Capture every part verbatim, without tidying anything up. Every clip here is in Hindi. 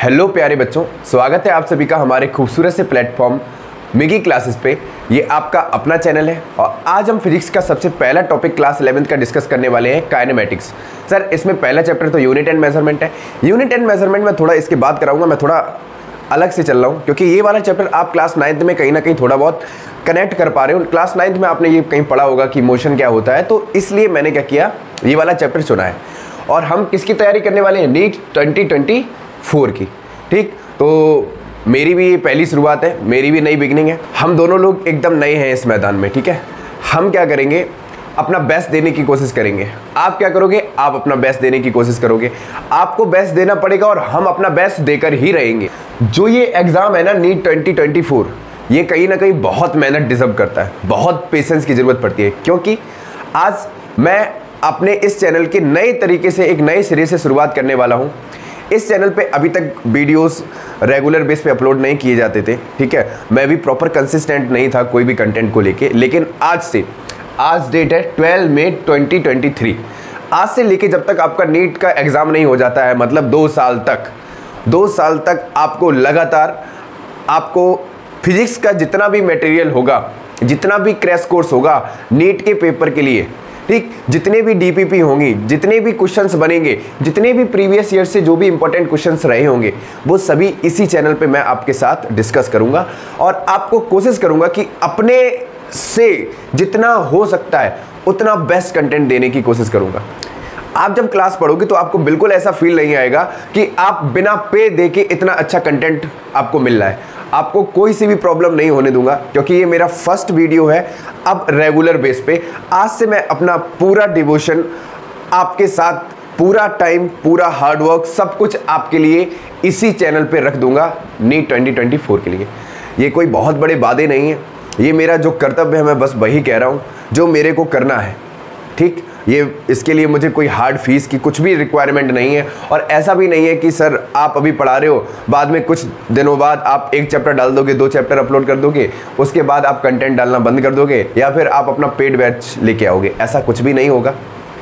हेलो प्यारे बच्चों, स्वागत है आप सभी का हमारे खूबसूरत से प्लेटफॉर्म मिगी क्लासेस पे। ये आपका अपना चैनल है और आज हम फिजिक्स का सबसे पहला टॉपिक क्लास इलेवेंथ का डिस्कस करने वाले हैं, काइनेमेटिक्स। सर इसमें पहला चैप्टर तो यूनिट एंड मेजरमेंट है। यूनिट एंड मेजरमेंट में थोड़ा इसके बात कराऊंगा, मैं थोड़ा अलग से चल रहा हूँ क्योंकि ये वाला चैप्टर आप क्लास नाइन्थ में कहीं ना कहीं थोड़ा बहुत कनेक्ट कर पा रहे हो। क्लास नाइन्थ में आपने ये कहीं पढ़ा होगा कि मोशन क्या होता है, तो इसलिए मैंने क्या किया, ये वाला चैप्टर चुना है। और हम किसकी तैयारी करने वाले हैं? नीट ट्वेंटी ट्वेंटी फोर की। ठीक, तो मेरी भी पहली शुरुआत है, मेरी भी नई बिगनिंग है। हम दोनों लोग एकदम नए हैं इस मैदान में। ठीक है, हम क्या करेंगे, अपना बेस्ट देने की कोशिश करेंगे। आप क्या करोगे? आप अपना बेस्ट देने की कोशिश करोगे। आपको बेस्ट देना पड़ेगा और हम अपना बेस्ट देकर ही रहेंगे। जो ये एग्ज़ाम है ना, नीट ट्वेंटी ट्वेंटी फोर, ये कहीं ना कहीं बहुत मेहनत डिजर्व करता है, बहुत पेशेंस की ज़रूरत पड़ती है। क्योंकि आज मैं अपने इस चैनल के नए तरीके से एक नए सिरे से शुरुआत करने वाला हूँ। इस चैनल पे अभी तक वीडियोस रेगुलर बेस पे अपलोड नहीं किए जाते थे। ठीक है, मैं भी प्रॉपर कंसिस्टेंट नहीं था कोई भी कंटेंट को लेके, लेकिन आज से, आज डेट है ट्वेल्व मई ट्वेंटी ट्वेंटी थ्री, आज से लेके जब तक आपका नीट का एग्ज़ाम नहीं हो जाता है, मतलब दो साल तक, दो साल तक आपको लगातार आपको फिजिक्स का जितना भी मटेरियल होगा, जितना भी क्रैश कोर्स होगा नीट के पेपर के लिए, ठीक, जितने भी डीपीपी होंगी, जितने भी क्वेश्चंस बनेंगे, जितने भी प्रीवियस ईयर से जो भी इंपॉर्टेंट क्वेश्चंस रहे होंगे, वो सभी इसी चैनल पे मैं आपके साथ डिस्कस करूंगा। और आपको कोशिश करूंगा कि अपने से जितना हो सकता है उतना बेस्ट कंटेंट देने की कोशिश करूंगा। आप जब क्लास पढ़ोगे तो आपको बिल्कुल ऐसा फील नहीं आएगा कि आप बिना पे दे के इतना अच्छा कंटेंट आपको मिल रहा है। आपको कोई सी भी प्रॉब्लम नहीं होने दूंगा क्योंकि ये मेरा फर्स्ट वीडियो है अब रेगुलर बेस पे। आज से मैं अपना पूरा डिवोशन आपके साथ, पूरा टाइम, पूरा हार्डवर्क, सब कुछ आपके लिए इसी चैनल पे रख दूंगा नीट ट्वेंटी ट्वेंटी फोर के लिए। ये कोई बहुत बड़े वादे नहीं है, ये मेरा जो कर्तव्य है मैं बस वही कह रहा हूँ जो मेरे को करना है। ठीक, ये इसके लिए मुझे कोई हार्ड फीस की कुछ भी रिक्वायरमेंट नहीं है। और ऐसा भी नहीं है कि सर आप अभी पढ़ा रहे हो, बाद में कुछ दिनों बाद आप एक चैप्टर डाल दोगे, दो चैप्टर अपलोड कर दोगे, उसके बाद आप कंटेंट डालना बंद कर दोगे या फिर आप अपना पेड बैच लेके आओगे। ऐसा कुछ भी नहीं होगा।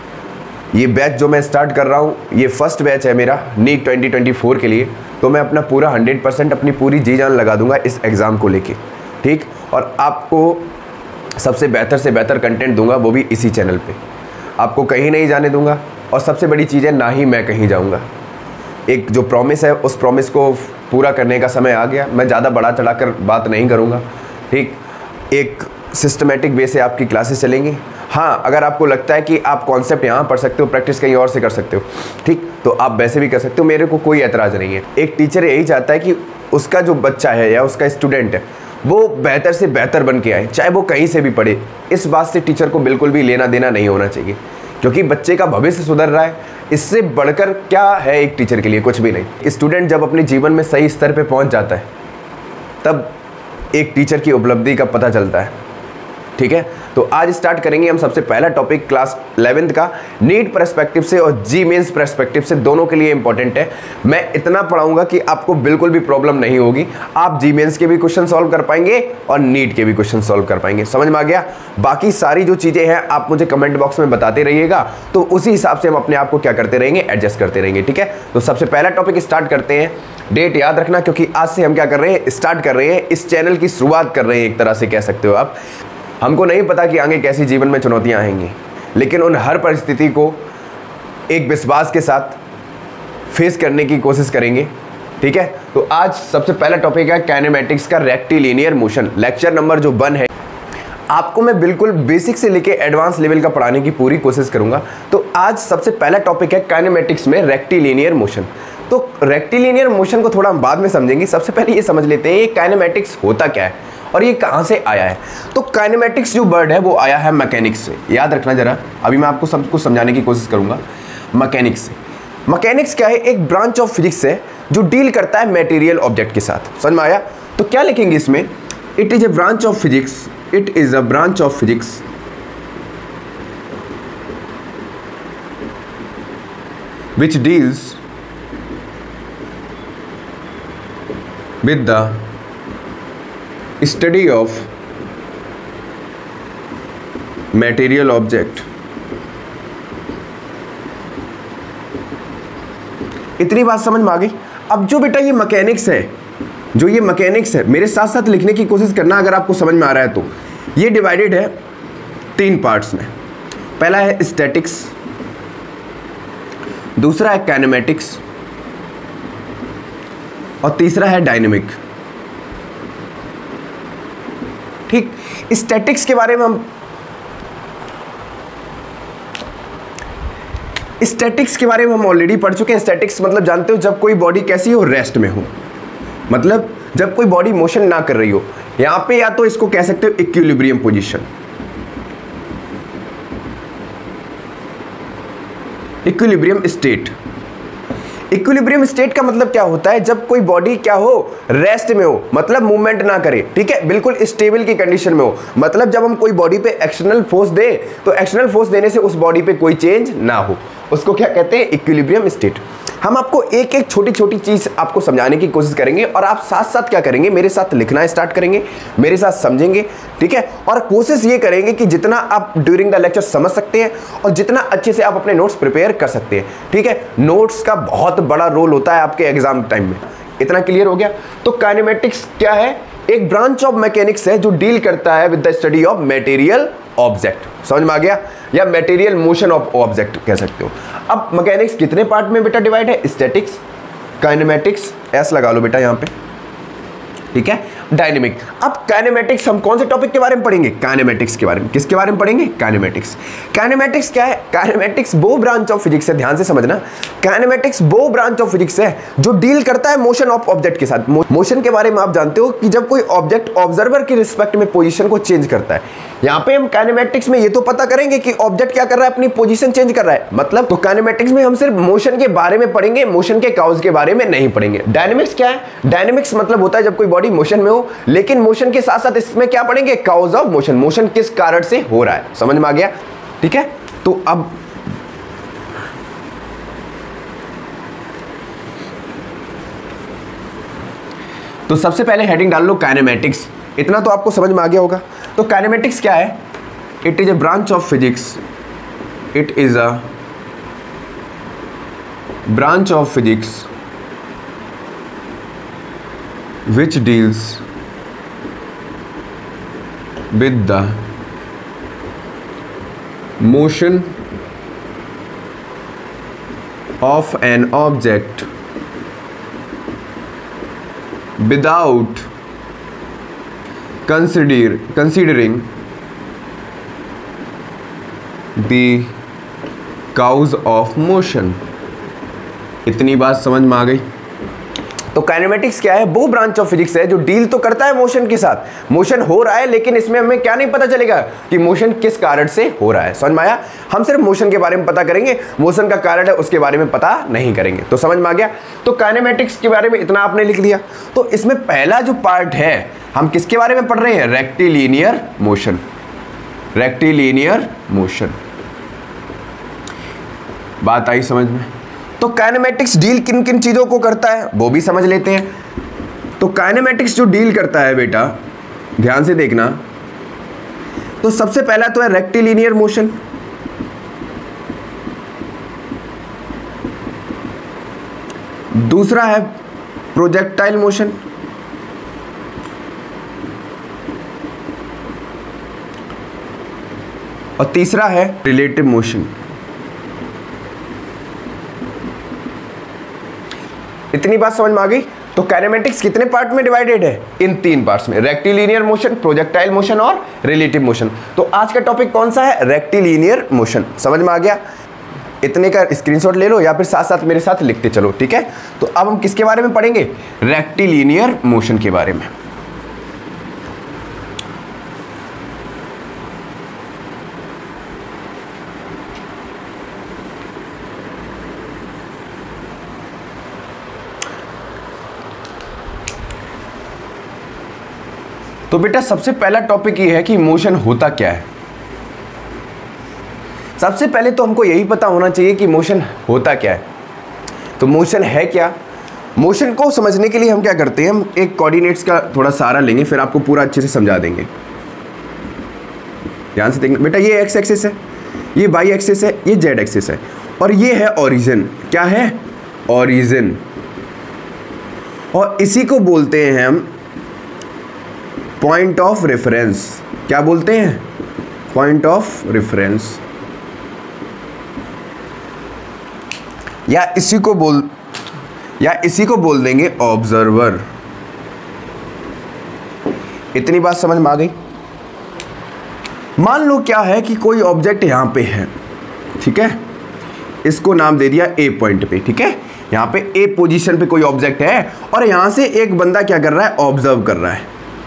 ये बैच जो मैं स्टार्ट कर रहा हूँ, ये फर्स्ट बैच है मेरा नीट ट्वेंटी ट्वेंटी फोर के लिए, तो मैं अपना पूरा हंड्रेड परसेंट अपनी पूरी जी जान लगा दूंगा इस एग्ज़ाम को लेके। ठीक, और आपको सबसे बेहतर से बेहतर कंटेंट दूंगा, वो भी इसी चैनल पे। आपको कहीं नहीं जाने दूंगा और सबसे बड़ी चीज़ है, ना ही मैं कहीं जाऊंगा। एक जो प्रॉमिस है, उस प्रॉमिस को पूरा करने का समय आ गया। मैं ज़्यादा बड़ा चढ़ाकर बात नहीं करूंगा। ठीक, एक सिस्टमेटिक वे से आपकी क्लासेस चलेंगी। हाँ, अगर आपको लगता है कि आप कॉन्सेप्ट यहाँ पढ़ सकते हो, प्रैक्टिस कहीं और से कर सकते हो, ठीक, तो आप वैसे भी कर सकते हो, मेरे को कोई एतराज़ नहीं है। एक टीचर यही चाहता है कि उसका जो बच्चा है या उसका स्टूडेंट है वो बेहतर से बेहतर बन के आए, चाहे वो कहीं से भी पढ़े। इस बात से टीचर को बिल्कुल भी लेना देना नहीं होना चाहिए क्योंकि बच्चे का भविष्य सुधर रहा है। इससे बढ़कर क्या है एक टीचर के लिए? कुछ भी नहीं। स्टूडेंट जब अपने जीवन में सही स्तर पे पहुंच जाता है तब एक टीचर की उपलब्धि का पता चलता है। ठीक है, तो आज स्टार्ट करेंगे हम सबसे पहला टॉपिक क्लास इलेवेंथ का, नीट पर्सपेक्टिव से और जी मेंस पर्सपेक्टिव से, दोनों के लिए इंपॉर्टेंट है। मैं इतना पढ़ाऊंगा कि आपको बिल्कुल भी प्रॉब्लम नहीं होगी। आप जी मेंस के भी क्वेश्चन सॉल्व कर पाएंगे और नीट के भी क्वेश्चन सॉल्व कर पाएंगे। समझ में आ गया? बाकी सारी जो चीज़ें हैं आप मुझे कमेंट बॉक्स में बताते रहिएगा, तो उसी हिसाब से हम अपने आप को क्या करते रहेंगे, एडजस्ट करते रहेंगे। ठीक है, तो सबसे पहला टॉपिक स्टार्ट करते हैं। डेट याद रखना क्योंकि आज से हम क्या कर रहे हैं, स्टार्ट कर रहे हैं, इस चैनल की शुरुआत कर रहे हैं, एक तरह से कह सकते हो आप। हमको नहीं पता कि आगे कैसी जीवन में चुनौतियां आएंगी, लेकिन उन हर परिस्थिति को एक विश्वास के साथ फेस करने की कोशिश करेंगे। ठीक है, तो आज सबसे पहला टॉपिक है काइनेमेटिक्स का रेक्टिलिनियर मोशन। लेक्चर नंबर जो वन है, आपको मैं बिल्कुल बेसिक से लेके एडवांस लेवल का पढ़ाने की पूरी कोशिश करूंगा। तो आज सबसे पहला टॉपिक है काइनेमेटिक्स में रेक्टिलिनियर मोशन। तो रेक्टिलिनियर मोशन को थोड़ा हम बाद में समझेंगे, सबसे पहले ये समझ लेते हैं ये काइनेमेटिक्स होता क्या है और ये कहाँ से आया है। तो काइनेमेटिक्स जो वर्ड है वो आया है मैकेनिक्स से। याद रखना जरा, अभी मैं आपको सब कुछ समझाने की कोशिश करूंगा। मैकेनिक्स से, मैकेनिक्स क्या है? एक ब्रांच ऑफ फिजिक्स है जो डील करता है मटेरियल ऑब्जेक्ट के साथ। समझ में आया? तो क्या लिखेंगे इसमें? It is a branch of physics, it is a branch of physics which deals with the study of material object। इतनी बात समझ में आ गई? अब जो बेटा ये मैकेनिक्स है, जो ये मैकेनिक्स है, मेरे साथ साथ लिखने की कोशिश करना अगर आपको समझ में आ रहा है तो। ये डिवाइडेड है तीन पार्ट्स में। पहला है स्टैटिक्स, दूसरा है काइनेमेटिक्स और तीसरा है डायनेमिक। ठीक, स्टैटिक्स के बारे में हम स्टैटिक्स के बारे में हम ऑलरेडी पढ़ चुके हैं। स्टैटिक्स मतलब जानते हो, जब कोई बॉडी कैसी हो, रेस्ट में हो, मतलब जब कोई बॉडी मोशन ना कर रही हो। यहां पे या तो इसको कह सकते हो equilibrium position, equilibrium state. Equilibrium state का मतलब क्या होता है, जब कोई बॉडी क्या हो, रेस्ट में हो, मतलब मूवमेंट ना करे, ठीक है, बिल्कुल स्टेबल की कंडीशन में हो। मतलब जब हम कोई बॉडी पे एक्सटर्नल फोर्स दे तो एक्सटर्नल फोर्स देने से उस बॉडी पे कोई चेंज ना हो, उसको क्या कहते हैं, इक्विलिब्रियम स्टेट। हम आपको एक एक छोटी छोटी चीज आपको समझाने की कोशिश करेंगे और आप साथ साथ क्या करेंगे, मेरे साथ लिखना स्टार्ट करेंगे, मेरे साथ समझेंगे, ठीक है। और कोशिश ये करेंगे कि जितना आप ड्यूरिंग द लेक्चर समझ सकते हैं और जितना अच्छे से आप अपने नोट्स प्रिपेयर कर सकते हैं, ठीक है। नोट्स का बहुत बड़ा रोल होता है आपके एग्जाम टाइम में। इतना क्लियर हो गया। तो काइनेमेटिक्स क्या है, एक ब्रांच ऑफ मैकेनिक्स है जो डील करता है with the study of material object. समझ में आ गया, या मटेरियल मोशन ऑफ ऑब्जेक्ट कह सकते हो। अब मैकेनिक्स कितने पार्ट में बेटा डिवाइड है, स्टैटिक्स, काइनेमेटिक्स, एस लगा लो बेटा यहां पे, ठीक है, डायनेमिक। अब काइनेमेटिक्स हम कौन से टॉपिक के बारे में पढ़ेंगे, काइनेमेटिक्स के बारे में। किसके बारे में पढ़ेंगे, काइनेमेटिक्स। काइनेमेटिक्स क्या है, काइनेमेटिक्स वो ब्रांच ऑफ फिजिक्स है, ध्यान से समझना, काइनेमेटिक्स वो ब्रांच ऑफ फिजिक्स है जो डील करता है मोशन ऑफ ऑब्जेक्ट के साथ। मोशन के बारे में आप जानते हो कि जब कोई ऑब्जेक्ट ऑब्जर्वर के रिस्पेक्ट में पोजीशन को चेंज करता है, यहां पे हम काइनेमेटिक्स में ये तो पता करेंगे कि ऑब्जेक्ट क्या कर रहा है, अपनी पोजीशन चेंज कर रहा है, मतलब। तो काइनेमेटिक्स में हम सिर्फ मोशन के बारे में पढ़ेंगे, मोशन के काउज के बारे में नहीं पढ़ेंगे। डायनेमिक्स क्या है, डायनेमिक्स मतलब होता है जब कोई बॉडी मोशन में हो, लेकिन मोशन के साथ साथ इसमें क्या पढ़ेंगे, काउज ऑफ मोशन, मोशन किस कारण से हो रहा है। समझ में आ गया, ठीक है। तो अब तो सबसे पहले हेडिंग डाल लो काइनेमेटिक्स, इतना तो आपको समझ में आ गया होगा। तो काइनेमेटिक्स क्या है, it is a branch of physics, it is a branch of physics which deals with the motion of an object without consider considering the cause of motion। इतनी बात समझ में आ गई। तो काइनेमेटिक्स क्या है, वो ब्रांच ऑफ फिजिक्स है जो डील तो करता है मोशन के साथ। मोशन हो रहा है लेकिन इसमें हमें क्या नहीं पता चलेगा कि मोशन किस कारण से हो रहा है। समझ में आया, हम सिर्फ मोशन के बारे में पता करेंगे, मोशन का कारण है उसके बारे में पता नहीं करेंगे। तो समझ में आ गया। तो काइनेमेटिक्स के बारे में इतना आपने लिख लिया। तो इसमें पहला जो पार्ट है, हम किसके बारे में पढ़ रहे हैं, रेक्टिलिनियर मोशन, रेक्टिलिनियर मोशन। बात आई समझ में। तो काइनेमेटिक्स डील किन किन चीज़ों को करता है वो भी समझ लेते हैं। तो काइनेमेटिक्स जो डील करता है बेटा, ध्यान से देखना, तो सबसे पहला तो है रेक्टिलिनियर मोशन, दूसरा है प्रोजेक्टाइल मोशन, और तीसरा है रिलेटिव मोशन। इतनी बात समझ में आ गई। तो काइनेमेटिक्स कितने पार्ट में डिवाइडेड है, इन तीन पार्ट्स में, रेक्टिलिनियर मोशन, प्रोजेक्टाइल मोशन और रिलेटिव मोशन। तो आज का टॉपिक कौन सा है, रेक्टिलिनियर मोशन। समझ में आ गया। इतने का स्क्रीनशॉट ले लो या फिर साथ साथ मेरे साथ लिखते चलो, ठीक है। तो अब हम किसके बारे में पढ़ेंगे, रेक्टिलिनियर मोशन के बारे में। तो बेटा सबसे पहला टॉपिक ये है कि मोशन होता क्या है। सबसे पहले तो हमको यही पता होना चाहिए कि मोशन होता क्या है। तो मोशन है क्या, मोशन को समझने के लिए हम क्या करते हैं, हम एक कोऑर्डिनेट्स का थोड़ा सहारा लेंगे, फिर आपको पूरा अच्छे से समझा देंगे। ध्यान से देखना बेटा, ये एक्स एक्सिस है, ये वाई एक्सिस है, ये जेड एक्सिस है, और ये है ओरिजिन। क्या है, ओरिजिन। और इसी को बोलते हैं हम पॉइंट ऑफ रेफरेंस। क्या बोलते हैं? Point of reference. या इसी को बोल या इसी को बोल देंगे ऑब्जर्वर। इतनी बात समझ में आ गई? मान लो क्या है कि कोई ऑब्जेक्ट यहां पे है, ठीक है, इसको नाम दे दिया ए पॉइंट पे, ठीक है, यहां पे ए पोजीशन पे कोई ऑब्जेक्ट है और यहां से एक बंदा क्या कर रहा है? ऑब्जर्व कर रहा है।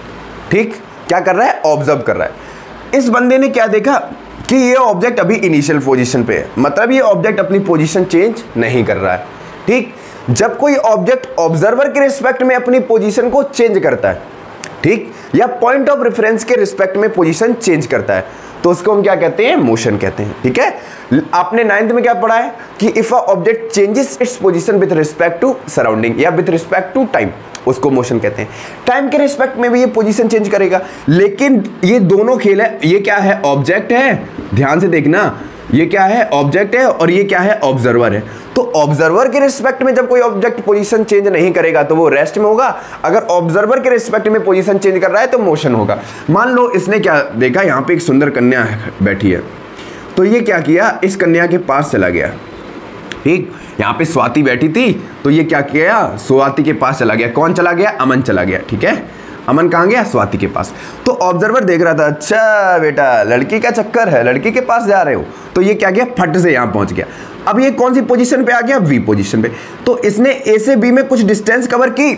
ठीक, क्या कर रहा है? ऑब्जर्व कर रहा है। इस बंदे ने क्या देखा कि ये ऑब्जेक्ट अभी इनिशियल पोजीशन पे है, मतलब ये ऑब्जेक्ट अपनी पोजीशन चेंज नहीं कर रहा है। ठीक, जब कोई ऑब्जेक्ट ऑब्जर्वर के रिस्पेक्ट में अपनी पोजीशन को चेंज करता है, ठीक, या पॉइंट ऑफ रेफरेंस के रिस्पेक्ट में पोजीशन चेंज करता है, तो उसको हम क्या कहते हैं? मोशन कहते हैं। ठीक है, आपने नाइन्थ में क्या पढ़ा है कि if a object changes its position with respect to surrounding या विद रिस्पेक्ट टू टाइम, उसको मोशन कहते हैं। टाइम के रिस्पेक्ट में भी ये पोजीशन चेंज करेगा, लेकिन ये दोनों खेल है। ये क्या है? ऑब्जेक्ट है, ध्यान से देखना, ये क्या है? ऑब्जेक्ट है, और ये क्या है? ऑब्जर्वर है। तो ऑब्जर्वर के रिस्पेक्ट में जब कोई ऑब्जेक्ट पोजीशन चेंज नहीं करेगा तो वो रेस्ट में होगा, अगर ऑब्जर्वर के रिस्पेक्ट में पोजीशन चेंज कर रहा है तो मोशन होगा। मान लो इसने क्या देखा, यहाँ पे एक सुंदर कन्या बैठी है, तो ये क्या किया? इस कन्या के पास चला गया। ठीक, यहाँ पे स्वाति बैठी थी, तो ये क्या किया? स्वाति के पास चला गया। कौन चला गया? अमन चला गया। ठीक है, अमन कहाँ गया? स्वाति के पास। तो ऑब्जर्वर देख रहा था, अच्छा बेटा लड़की का चक्कर है, लड़की के पास जा रहे हो, तो ये क्या किया? फट से यहाँ पहुँच गया। अब ये कौन सी पोजीशन पे आ गया? वी पोजीशन पे। तो इसने ए से बी में कुछ डिस्टेंस कवर की,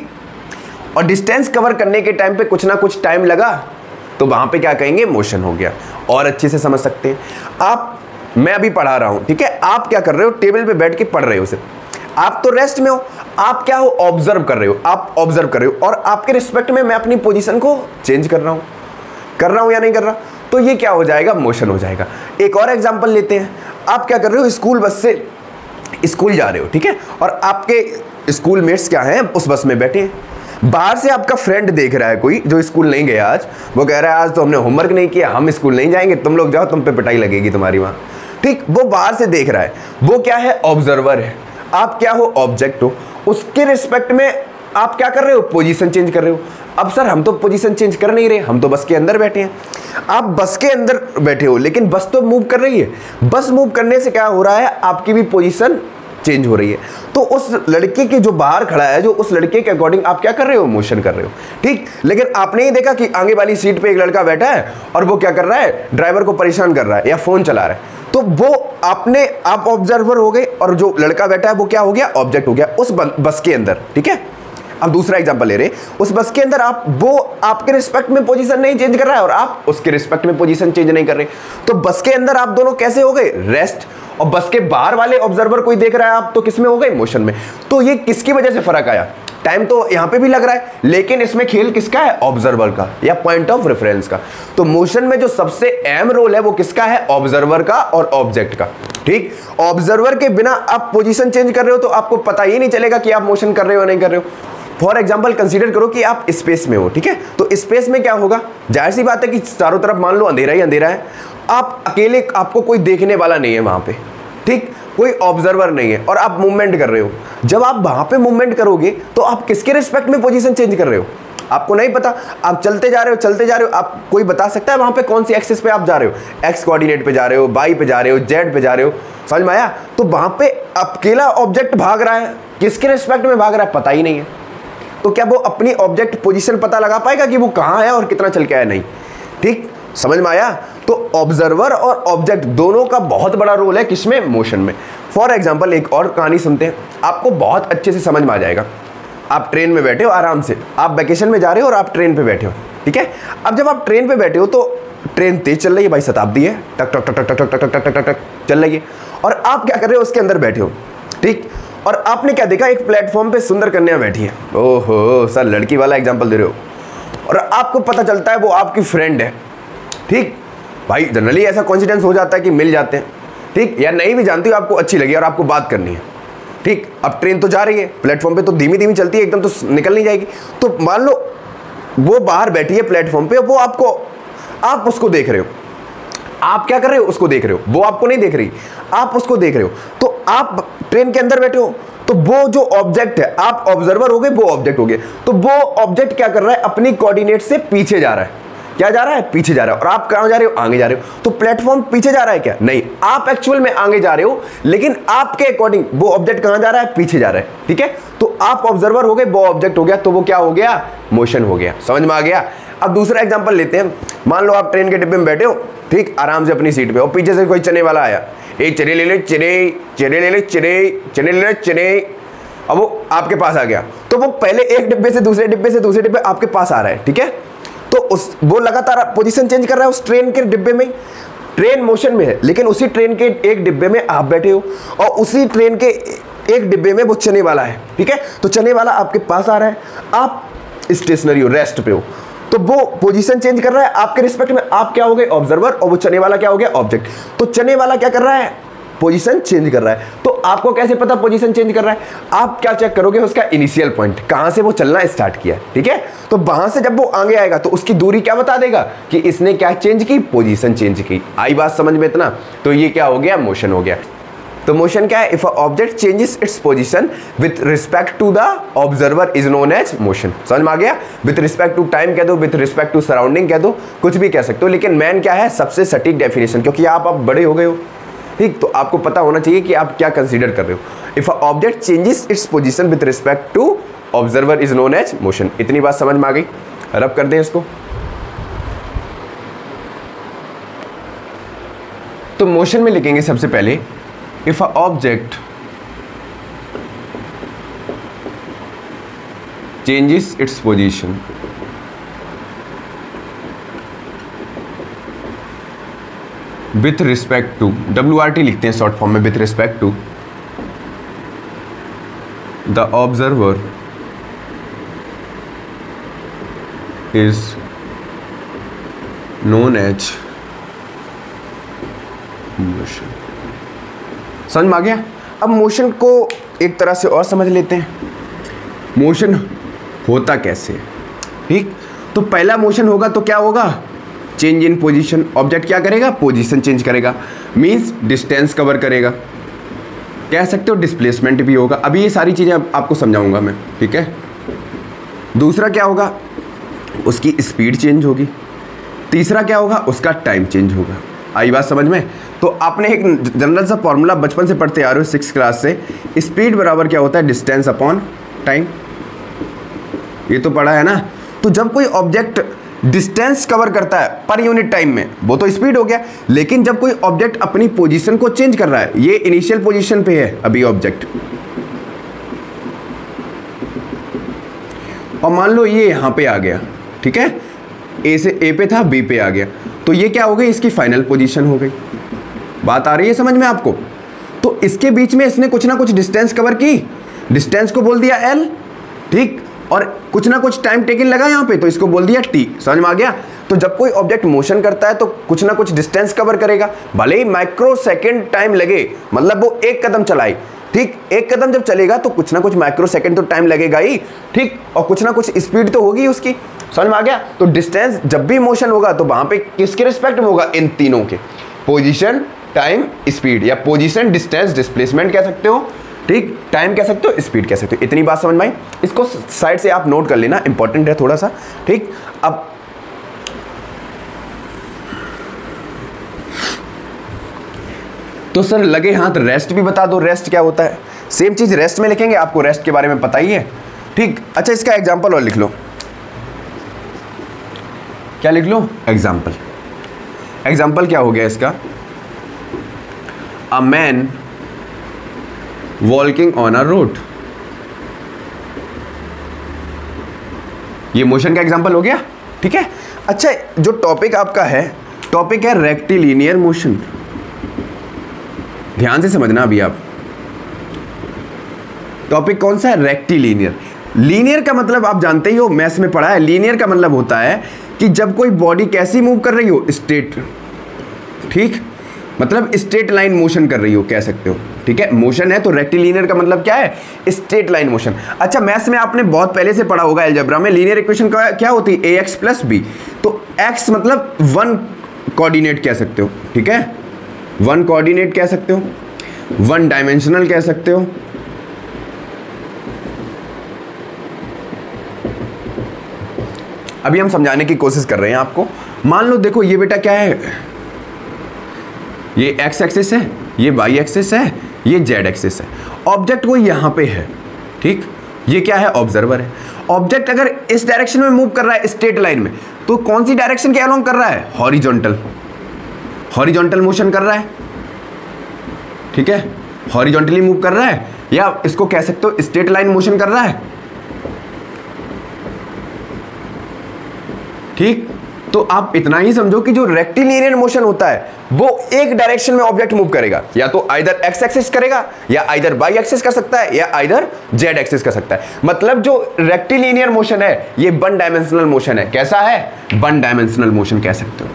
और डिस्टेंस कवर करने के टाइम पे कुछ ना कुछ टाइम लगा, तो वहाँ पे क्या कहेंगे? मोशन हो गया। और अच्छे से समझ सकते हैं आप, मैं अभी पढ़ा रहा हूँ, ठीक है, आप क्या कर रहे हो? टेबल पे बैठ के पढ़ रहे हो सिर्फ, आप तो रेस्ट में हो, आप क्या हो? ऑब्जर्व कर रहे हो, आप ऑब्जर्व कर रहे हो, और आपके रिस्पेक्ट में मैं अपनी पोजीशन को चेंज कर रहा हूँ, कर रहा हूँ या नहीं कर रहा, तो ये क्या हो जाएगा? मोशन हो जाएगा। एक और एग्जांपल लेते हैं, आप क्या कर रहे हो? स्कूल बस से स्कूल जा रहे हो, ठीक है, और आपके स्कूल मेट्स क्या हैं? उस बस में बैठे हैं। बाहर से आपका फ्रेंड देख रहा है कोई जो स्कूल नहीं गया आज, वो कह रहा है आज तो हमने होमवर्क नहीं किया, हम स्कूल नहीं जाएंगे, तुम लोग जाओ, तुम पे पिटाई लगेगी तुम्हारी वहाँ। ठीक, वो बाहर से देख रहा है, वो क्या है? ऑब्जर्वर है। आप क्या हो? ऑब्जेक्ट हो। उसके रिस्पेक्ट में आप क्या कर रहे हो? पोजीशन चेंज कर रहे हो। अब सर हम तो पोजीशन चेंज कर नहीं रहे, हम तो बस के अंदर बैठे हैं। आप बस के अंदर बैठे हो, लेकिन बस तो मूव कर रही है। बस मूव करने से क्या हो रहा है? आपकी भी पोजीशन चेंज हो रही है। तो उस लड़के के जो बाहर खड़ा है, जो उस लड़के के अकॉर्डिंग आप क्या कर रहे हो? मोशन कर रहे हो। ठीक, लेकिन आपने ही देखा कि आगे वाली सीट पे एक लड़का बैठा है और वो क्या कर रहा है? ड्राइवर को परेशान कर रहा है या फोन चला रहा है, तो वो आपने आप ऑब्जर्वर हो गए, और जो लड़का बैठा है वो क्या हो गया? ऑब्जेक्ट हो गया उस बस के अंदर। ठीक है, अब दूसरा एग्जांपल ले रहे, उस बस के अंदर आप, वो आपके रिस्पेक्ट में पोजीशन नहीं चेंज कर रहा है और आप उसके रिस्पेक्ट में पोजीशन चेंज नहीं कर रहे, तो बस के अंदर आप दोनों कैसे हो गए? रेस्ट। और बस के बाहर वाले ऑब्जर्वर कोई देख रहा है, आप तो किस में हो गए? मोशन में। तो ये किसकी वजह से फर्क आया? टाइम तो यहां पे भी लग रहा है, लेकिन इसमें खेल किसका है? ऑब्जर्वर का या पॉइंट ऑफ रेफरेंस का। तो मोशन में जो सबसे अहम रोल है वो किसका है? ऑब्जर्वर का और ऑब्जेक्ट का। ठीक, ऑब्जर्वर के बिना आप पोजीशन चेंज कर रहे हो तो आपको पता ही नहीं चलेगा कि आप मोशन कर रहे हो नहीं कर रहे हो। फॉर एग्जाम्पल कंसीडर करो कि आप स्पेस में हो, ठीक है, तो स्पेस में क्या होगा? जाहिर सी बात है कि चारों तरफ मान लो अंधेरा ही अंधेरा है, आप अकेले, आपको कोई देखने वाला नहीं है वहां पे, ठीक, कोई ऑब्जर्वर नहीं है, और आप मूवमेंट कर रहे हो। जब आप वहां पे मूवमेंट करोगे तो आप किसके रिस्पेक्ट में पोजीशन चेंज कर रहे हो? आपको नहीं पता, आप चलते जा रहे हो चलते जा रहे हो, आप कोई बता सकता है वहां पे कौन सी एक्सिस पे आप जा रहे हो? एक्स कोऑर्डिनेट पे जा रहे हो, वाई पे जा रहे हो, जेड पे जा रहे हो, समझ में आया? तो वहां पे अकेला ऑब्जेक्ट भाग रहा है, किसके रिस्पेक्ट में भाग रहा है? पता ही नहीं है। तो क्या वो अपनी ऑब्जेक्ट पोजीशन पता लगा पाएगा कि वो कहां है और कितना चल के आया? नहीं। ठीक, समझ में आया? तो ऑब्जर्वर और ऑब्जेक्ट दोनों का बहुत बड़ा रोल है किसमें? मोशन में। फॉर एग्जांपल एक और कहानी सुनते हैं, आपको बहुत अच्छे से समझ में आ जाएगा। आप ट्रेन में बैठे हो आराम से, आप वैकेशन में जा रहे हो और आप ट्रेन पे बैठे हो, ठीक है। अब जब आप ट्रेन पे बैठे हो तो ट्रेन तेज चल रही है, भाई शताब्दी है, टक टक टक टक टक टक टक टक टक टक चल रही है, और आप क्या कर रहे हो? उसके अंदर बैठे हो, ठीक। और आपने क्या देखा? एक प्लेटफॉर्म पे सुंदर कन्या बैठी है। ओहो सर, लड़की वाला एग्जाम्पल दे रहे हो, और आपको पता चलता है वो आपकी फ्रेंड है, ठीक। भाई जनरली ऐसा कॉन्सिडेंस हो जाता है कि मिल जाते हैं, ठीक, या नहीं भी जानती हो, आपको अच्छी लगी और आपको बात करनी है, ठीक। अब ट्रेन तो जा रही है, प्लेटफॉर्म पे तो धीमी धीमी चलती है, एकदम तो निकल नहीं जाएगी। तो मान लो वो बाहर बैठी है प्लेटफॉर्म पे, वो आपको, आप उसको देख रहे हो, आप क्या कर रहे हो? उसको देख रहे हो, वो आपको नहीं देख रही, आप उसको देख रहे हो। तो आप ट्रेन के अंदर बैठे हो, तो वो जो ऑब्जेक्ट है, आप ऑब्जर्वर हो गए, वो ऑब्जेक्ट हो गए, तो वो ऑब्जेक्ट क्या कर रहा है, अपनी कोऑर्डिनेट से पीछे जा रहा है। क्या जा रहा है, पीछे जा रहा है। और आप कहां जा रहे हो, आगे जा रहे हो। तो प्लेटफॉर्म पीछे जा रहा है क्या, नहीं, आप एक्चुअल में आगे जा रहे हो, लेकिन आपके अकॉर्डिंग वो ऑब्जेक्ट कहां जा रहा है, पीछे जा रहा है। ठीक है, तो आप ऑब्जर्वर हो गए, वो ऑब्जेक्ट हो गया, तो वो क्या हो गया, मोशन हो गया। समझ में आ गया। अब दूसरा एग्जांपल लेते हैं। मान लो आप ट्रेन के डिब्बे में बैठे हो, ठीक, आराम से अपनी सीट पे, और पीछे से कोई चने वाला आया, ए चने ले ले चने, चने ले ले चने, चने ले ले चने। अब वो आपके पास आ गया, तो वो पहले एक डिब्बे से दूसरे डिब्बे से दूसरे डिब्बे आपके पास आ रहा है। ठीक है, तो उस वो लगातार पोजीशन चेंज कर रहा है उस ट्रेन के डिब्बे में। ट्रेन मोशन में है, लेकिन उसी ट्रेन के एक डिब्बे में आप बैठे हो, और उसी ट्रेन के एक डिब्बे में वो चने वाला है। ठीक है, तो चने वाला आपके पास आ रहा है, आप स्टेशनरी हो, रेस्ट पे हो, तो वो पोजीशन चेंज कर रहा है आपके रिस्पेक्ट में। आप क्या हो गए, ऑब्जर्वर, और वो चने वाला क्या हो गया, ऑब्जेक्ट। तो चने वाला क्या कर रहा है, पोजीशन चेंज कर रहा है। तो आपको कैसे पता पोजीशन चेंज कर रहा है, आप क्या चेक करोगे, उसका इनिशियल पॉइंट, कहां से वो चलना स्टार्ट किया। ठीक है, तो वहां से जब वो आगे आएगा तो उसकी दूरी क्या बता देगा कि इसने क्या चेंज की, पोजीशन चेंज की। आई बात समझ में इतना, तो ये क्या हो गया, मोशन हो गया। तो मोशन क्या है, if a object changes its position with respect to the observer is known as motion. समझ में आ गया। विथ रिस्पेक्ट टू टाइम कह दो, विथ रिस्पेक्ट टू सराउंडिंग कह दो, कुछ भी कह सकते हो, लेकिन मैन क्या है, सबसे सटीक डेफिनेशन, क्योंकि आप अब बड़े हो गए हो, ठीक, तो आपको पता होना चाहिए कि आप क्या कंसीडर कर रहे हो। If a object changes its position with respect to observer is known as motion. इतनी बात समझ में आ गई। रब कर दें इसको। तो मोशन में लिखेंगे सबसे पहले, if a object changes its position with respect to, W R T लिखते हैं शॉर्ट फॉर्म में, with respect to the observer is known as motion. समझ में आ गया। अब मोशन को एक तरह से और समझ लेते हैं, मोशन होता कैसे है। ठीक, तो पहला मोशन होगा तो क्या होगा, चेंज इन पोजीशन। ऑब्जेक्ट क्या करेगा, पोजीशन चेंज करेगा, मींस डिस्टेंस कवर करेगा, कह सकते हो डिस्प्लेसमेंट भी होगा। अभी ये सारी चीज़ें आपको समझाऊंगा मैं। ठीक है, दूसरा क्या होगा, उसकी स्पीड चेंज होगी। तीसरा क्या होगा, उसका टाइम चेंज होगा। आई बात समझ में। तो आपने एक जनरल सा फॉर्मूला बचपन से पढ़ते आ रहे हो सिक्स क्लास से, स्पीड बराबर क्या होता है, डिस्टेंस अपॉन टाइम। ये तो पढ़ा है ना। तो जब कोई ऑब्जेक्ट डिस्टेंस कवर करता है पर यूनिट टाइम में, वो तो स्पीड हो गया। लेकिन जब कोई ऑब्जेक्ट अपनी पोजीशन को चेंज कर रहा है, ये इनिशियल पोजीशन पे है अभी ऑब्जेक्ट, और मान लो ये यहां पे आ गया, ठीक है, ए से ए पे था, बी पे आ गया, तो ये क्या हो गई, इसकी फाइनल पोजीशन हो गई। बात आ रही है समझ में आपको। तो इसके बीच में इसने कुछ ना कुछ डिस्टेंस कवर की, डिस्टेंस को बोल दिया एल, ठीक, और कुछ ना कुछ टाइम टेकिंग लगा यहाँ पे, तो इसको बोल दिया टी। समझ में आ गया। तो जब कोई ऑब्जेक्ट मोशन करता है तो कुछ ना कुछ डिस्टेंस कवर करेगा, भले ही माइक्रो सेकेंड टाइम लगे, मतलब वो एक कदम चलाए, ठीक, एक कदम जब चलेगा तो कुछ ना कुछ माइक्रो सेकेंड तो टाइम लगेगा ही, ठीक, और कुछ ना कुछ स्पीड तो होगी उसकी। समझ में आ गया। तो डिस्टेंस जब भी मोशन होगा तो वहां पे किसके रिस्पेक्ट में होगा, इन तीनों के, पोजीशन, टाइम, स्पीड, या पोजीशन, डिस्टेंस, डिस्प्लेसमेंट कह सकते हो, ठीक, टाइम कह सकते हो, स्पीड कह सकते हो। इतनी बात समझ में आई। इसको साइड से आप नोट कर लेना, इंपॉर्टेंट है थोड़ा सा, ठीक। अब तो सर लगे हाथ रेस्ट भी बता दो, रेस्ट क्या होता है। सेम चीज रेस्ट में लिखेंगे, आपको रेस्ट के बारे में पता ही है, ठीक। अच्छा, इसका एग्जांपल और लिख लो। क्या लिख लो, एग्जांपल। एग्जांपल क्या हो गया इसका, a man walking on a road. ये मोशन का एग्जांपल हो गया, ठीक है। अच्छा, जो टॉपिक आपका है, टॉपिक है रेक्टिलिनियर मोशन। ध्यान से समझना अभी आप, टॉपिक कौन सा है, रेक्टिलिनियर। लीनियर का मतलब आप जानते ही हो, मैथ्स में पढ़ा है। लीनियर का मतलब होता है कि जब कोई बॉडी कैसी मूव कर रही हो, स्ट्रेट, ठीक, मतलब स्ट्रेट लाइन मोशन कर रही हो कह सकते हो, ठीक है। मोशन है तो रेक्टिलिनियर का मतलब क्या है, स्ट्रेट लाइन मोशन। अच्छा, मैथ्स में आपने बहुत पहले से पढ़ा होगा, अलजेब्रा में लीनियर इक्वेशन क्या होती है, ए एक्स प्लस बी। तो एक्स मतलब वन कोऑर्डिनेट कह सकते हो, ठीक है, वन कोऑर्डिनेट कह सकते हो, वन डायमेंशनल कह सकते हो, अभी हम समझाने की कोशिश कर रहे हैं आपको। मान लो देखो ये बेटा क्या है, ये एक्स एक्सिस है, ये वाई एक्सिस है, ये जेड एक्सिस है। ऑब्जेक्ट वो यहां पे है, ठीक, ये क्या है, ऑब्जर्वर है। ऑब्जेक्ट अगर इस डायरेक्शन में मूव कर रहा है स्ट्रेट लाइन में, तो कौन सी डायरेक्शन के अलोंग कर रहा है, हॉरिजॉन्टल, हॉरिजॉन्टल मोशन कर रहा है, ठीक है, हॉरिजॉन्टली मूव कर रहा है, या इसको कह सकते हो स्ट्रेट लाइन मोशन कर रहा है, ठीक। तो आप इतना ही समझो कि जो रेक्टिलिनियर मोशन होता है वो एक डायरेक्शन में ऑब्जेक्ट मूव करेगा, या तो आइदर एक्स एक्सिस करेगा, या आइदर वाई एक्सिस कर सकता है, या आइदर जेड एक्सिस कर सकता है। मतलब जो रेक्टिलिनियर मोशन है ये वन डायमेंशनल मोशन है। कैसा है, वन डायमेंशनल मोशन कह सकते हो।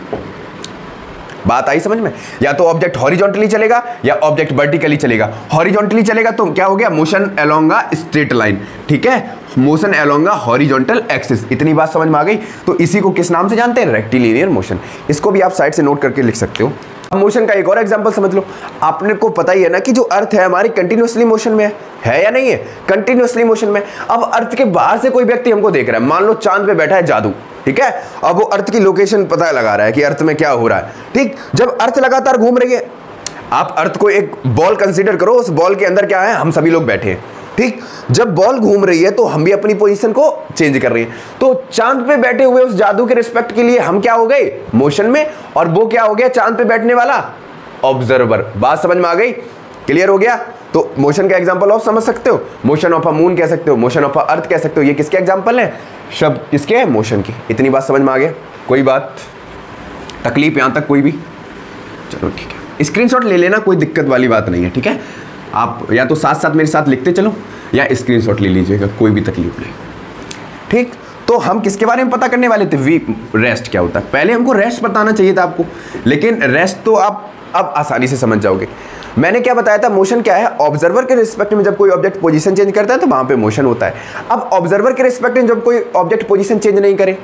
बात आई समझ में? या तो ऑब्जेक्ट हॉरिजॉन्टली चलेगा या ऑब्जेक्ट वर्टिकली चलेगा। हॉरिजॉन्टली चलेगा तो क्या हो गया, motion along a straight line, ठीक है, motion along a horizontal axis. इतनी बात समझ में आ गई। तो इसी को किस नाम से जानते हैं, रेक्टिलिनियर मोशन। इसको भी आप साइड से नोट करके लिख सकते हो। अब मोशन का एक और एग्जांपल समझ लो। आपने को पता ही है ना कि जो अर्थ है हमारी कंटिन्यूअसली मोशन में है, है या नहीं है, कंटिन्यूअसली मोशन में। अब अर्थ के बाहर से कोई व्यक्ति हमको देख रहा है, मान लो चांद पे बैठा है जादू, ठीक है, अब वो अर्थ की लोकेशन पता लगा रहा है कि अर्थ में क्या हो रहा है, ठीक। जब अर्थ लगातार घूम रही है, आप अर्थ को एक बॉल कंसीडर करो, उस बॉल के अंदर क्या है, हम सभी लोग बैठे हैं, ठीक। जब बॉल घूम रही है तो हम भी अपनी पोजीशन को चेंज कर रहे हैं। तो चांद पे बैठे हुए उस जादू के रिस्पेक्ट के लिए हम क्या हो गए, मोशन में, और वो क्या हो गया, चांद पे बैठने वाला ऑब्जर्वर। बात समझ में आ गई, क्लियर हो गया? तो मोशन का एग्जांपल आप समझ सकते हो, मोशन ऑफ अ मून कह सकते हो, मोशन ऑफ अ अर्थ कह सकते हो। ये किसके एग्जांपल है, शब्द किसके है, मोशन की। इतनी बात समझ में आ गया? कोई बात तकलीफ यहां तक कोई भी? चलो ठीक है, स्क्रीनशॉट ले लेना, कोई दिक्कत वाली बात नहीं है, ठीक है। आप या तो साथ साथ मेरे साथ लिखते चलो या स्क्रीनशॉट ले लीजिएगा, कोई भी तकलीफ नहीं, ठीक। तो हम किसके बारे में पता करने वाले थे, वी रेस्ट क्या होता है। पहले हमको रेस्ट बताना चाहिए था आपको, लेकिन रेस्ट तो आप अब आसानी से समझ जाओगे। मैंने क्या बताया था, मोशन क्या है, ऑब्जर्वर के रिस्पेक्ट में जब कोई ऑब्जेक्ट पोजीशन चेंज करता है तो वहां पे मोशन होता है। अब ऑब्जर्वर के रिस्पेक्ट में जब कोई ऑब्जेक्ट पोजीशन चेंज नहीं करे,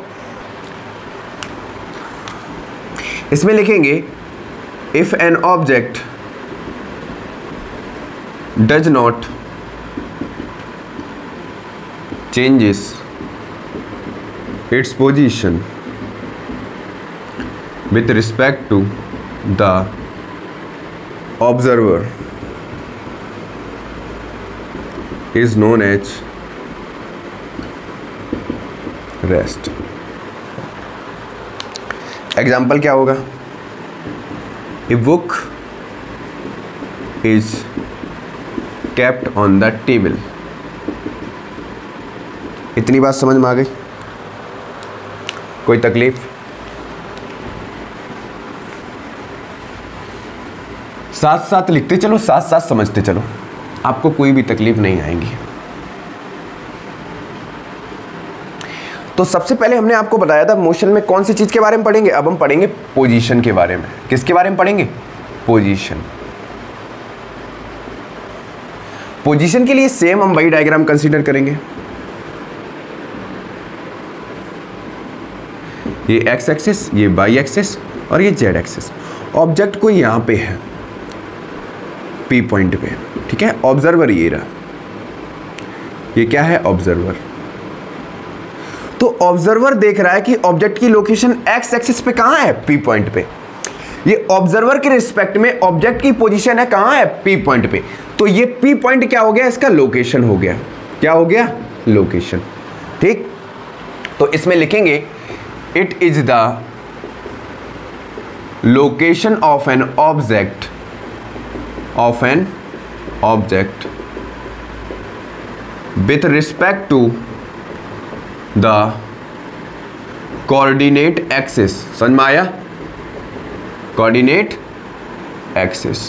इसमें लिखेंगे if an object does not changes its position with respect to the observer is known as rest. Example क्या होगा, a book is kept on the table. इतनी बात समझ में आ गई? कोई तकलीफ? साथ साथ लिखते चलो, साथ साथ समझते चलो, आपको कोई भी तकलीफ नहीं आएगी। तो सबसे पहले हमने आपको बताया था मोशन में कौन सी चीज के बारे में पढ़ेंगे। अब हम पढ़ेंगे पोजीशन के बारे में। किसके बारे में पढ़ेंगे, पोजीशन। पोजीशन के लिए सेम हम वही डायग्राम कंसीडर करेंगे। ये एक्स एक्सिस, ये वाई एक्सिस और ये जेड एक्सिस। ऑब्जेक्ट को यहां पे है पी पॉइंट पे, ठीक है। ऑब्जर्वर ये रहा, ये क्या है, ऑब्जर्वर। तो ऑब्जर्वर देख रहा है कि ऑब्जेक्ट की लोकेशन एक्स एक्सिस पे कहां है, पी पॉइंट पे। ये ऑब्जर्वर के रिस्पेक्ट में ऑब्जेक्ट की पोजीशन है कहां है, पी पॉइंट पे। तो ये पी पॉइंट क्या हो गया, इसका लोकेशन हो गया। क्या हो गया, लोकेशन, ठीक। तो इसमें लिखेंगे it is the location of an object of an object with respect to the coordinate axis. समझ में आया, coordinate axis।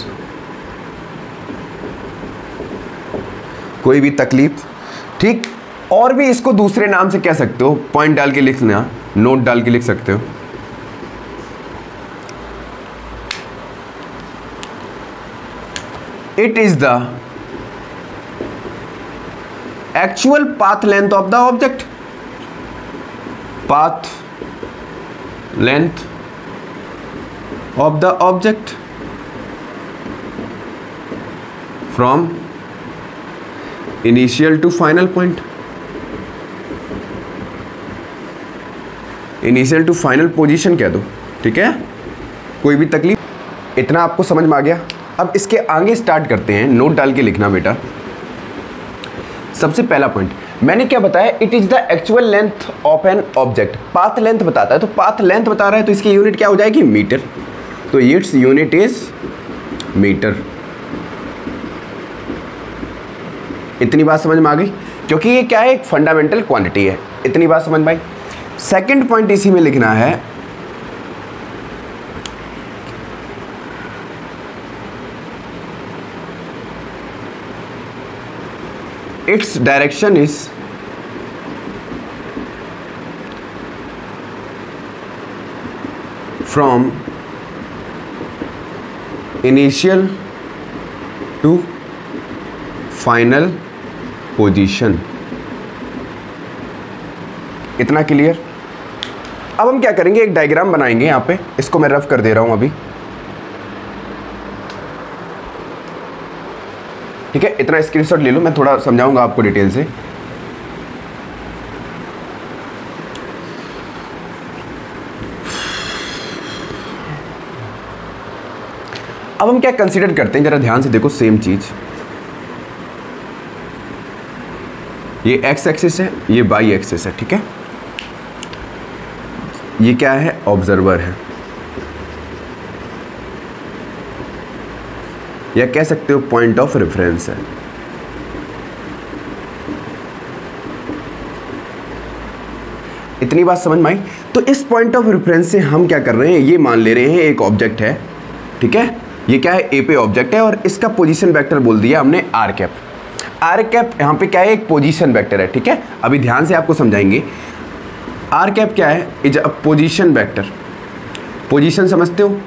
कोई भी तकलीफ, ठीक। और भी इसको दूसरे नाम से कह सकते हो, पॉइंट डाल के लिखना, नोट डाल के लिख सकते हो। It is the actual path length of the object, path length of the object from initial to final point, initial to final position कह दो, ठीक है, कोई भी तकलीफ। इतना आपको समझ में आ गया। अब इसके आगे स्टार्ट करते हैं, नोट डाल के लिखना बेटा। सबसे पहला पॉइंट मैंने क्या बताया, it is the actual length of an object. Path length बताता है, तो पाथ लेंथ बता रहा है तो इसकी यूनिट क्या हो जाएगी, मीटर। तो इट्स यूनिट इज मीटर। इतनी बात समझ में आ गई, क्योंकि ये क्या है, एक फंडामेंटल क्वांटिटी है। इतनी बात समझ में आई। सेकेंड पॉइंट इसी में लिखना है, its direction is from initial to final position. इतना क्लियर। अब हम क्या करेंगे, एक डायग्राम बनाएंगे यहाँ पे, इसको मैं रफ कर दे रहा हूँ अभी, ठीक है। इतना स्क्रीनशॉट ले लो, मैं थोड़ा समझाऊंगा आपको डिटेल से। अब हम क्या कंसीडर करते हैं, जरा ध्यान से देखो, सेम चीज। ये एक्स एक्सिस है, ये वाई एक्सिस है, ठीक है। ये क्या है, ऑब्जर्वर है, या कह सकते हो पॉइंट ऑफ रेफरेंस है। इतनी बात समझ में आई। तो इस पॉइंट ऑफ रेफरेंस से हम क्या कर रहे हैं, ये मान ले रहे हैं एक ऑब्जेक्ट है, ठीक है। ये क्या है, ए पे ऑब्जेक्ट है, और इसका पोजीशन वेक्टर बोल दिया हमने आर कैप। आर कैप यहाँ पे क्या है, एक पोजीशन वेक्टर है, ठीक है। अभी ध्यान से आपको समझाएंगे। आर कैप क्या है, is a position vector. Position समझते हो,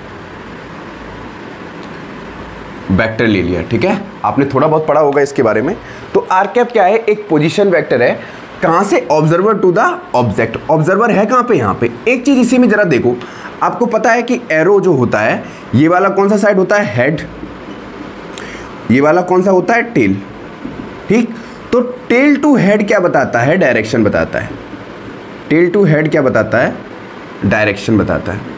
वेक्टर ले लिया, ठीक है। आपने थोड़ा बहुत पढ़ा होगा इसके बारे में। तो आर कैप क्या है, एक पोजीशन वेक्टर है। कहाँ से, observer to the object. Observer है कहाँ पे, यहाँ पे। एक चीज इसी में जरा देखो, आपको पता है कि एरो जो होता है, ये वाला कौन सा साइड होता है, हेड। ये वाला कौन सा होता है, टेल, ठीक। तो टेल टू हेड क्या बताता है, डायरेक्शन बताता है। टेल टू हेड क्या बताता है, डायरेक्शन बताता है।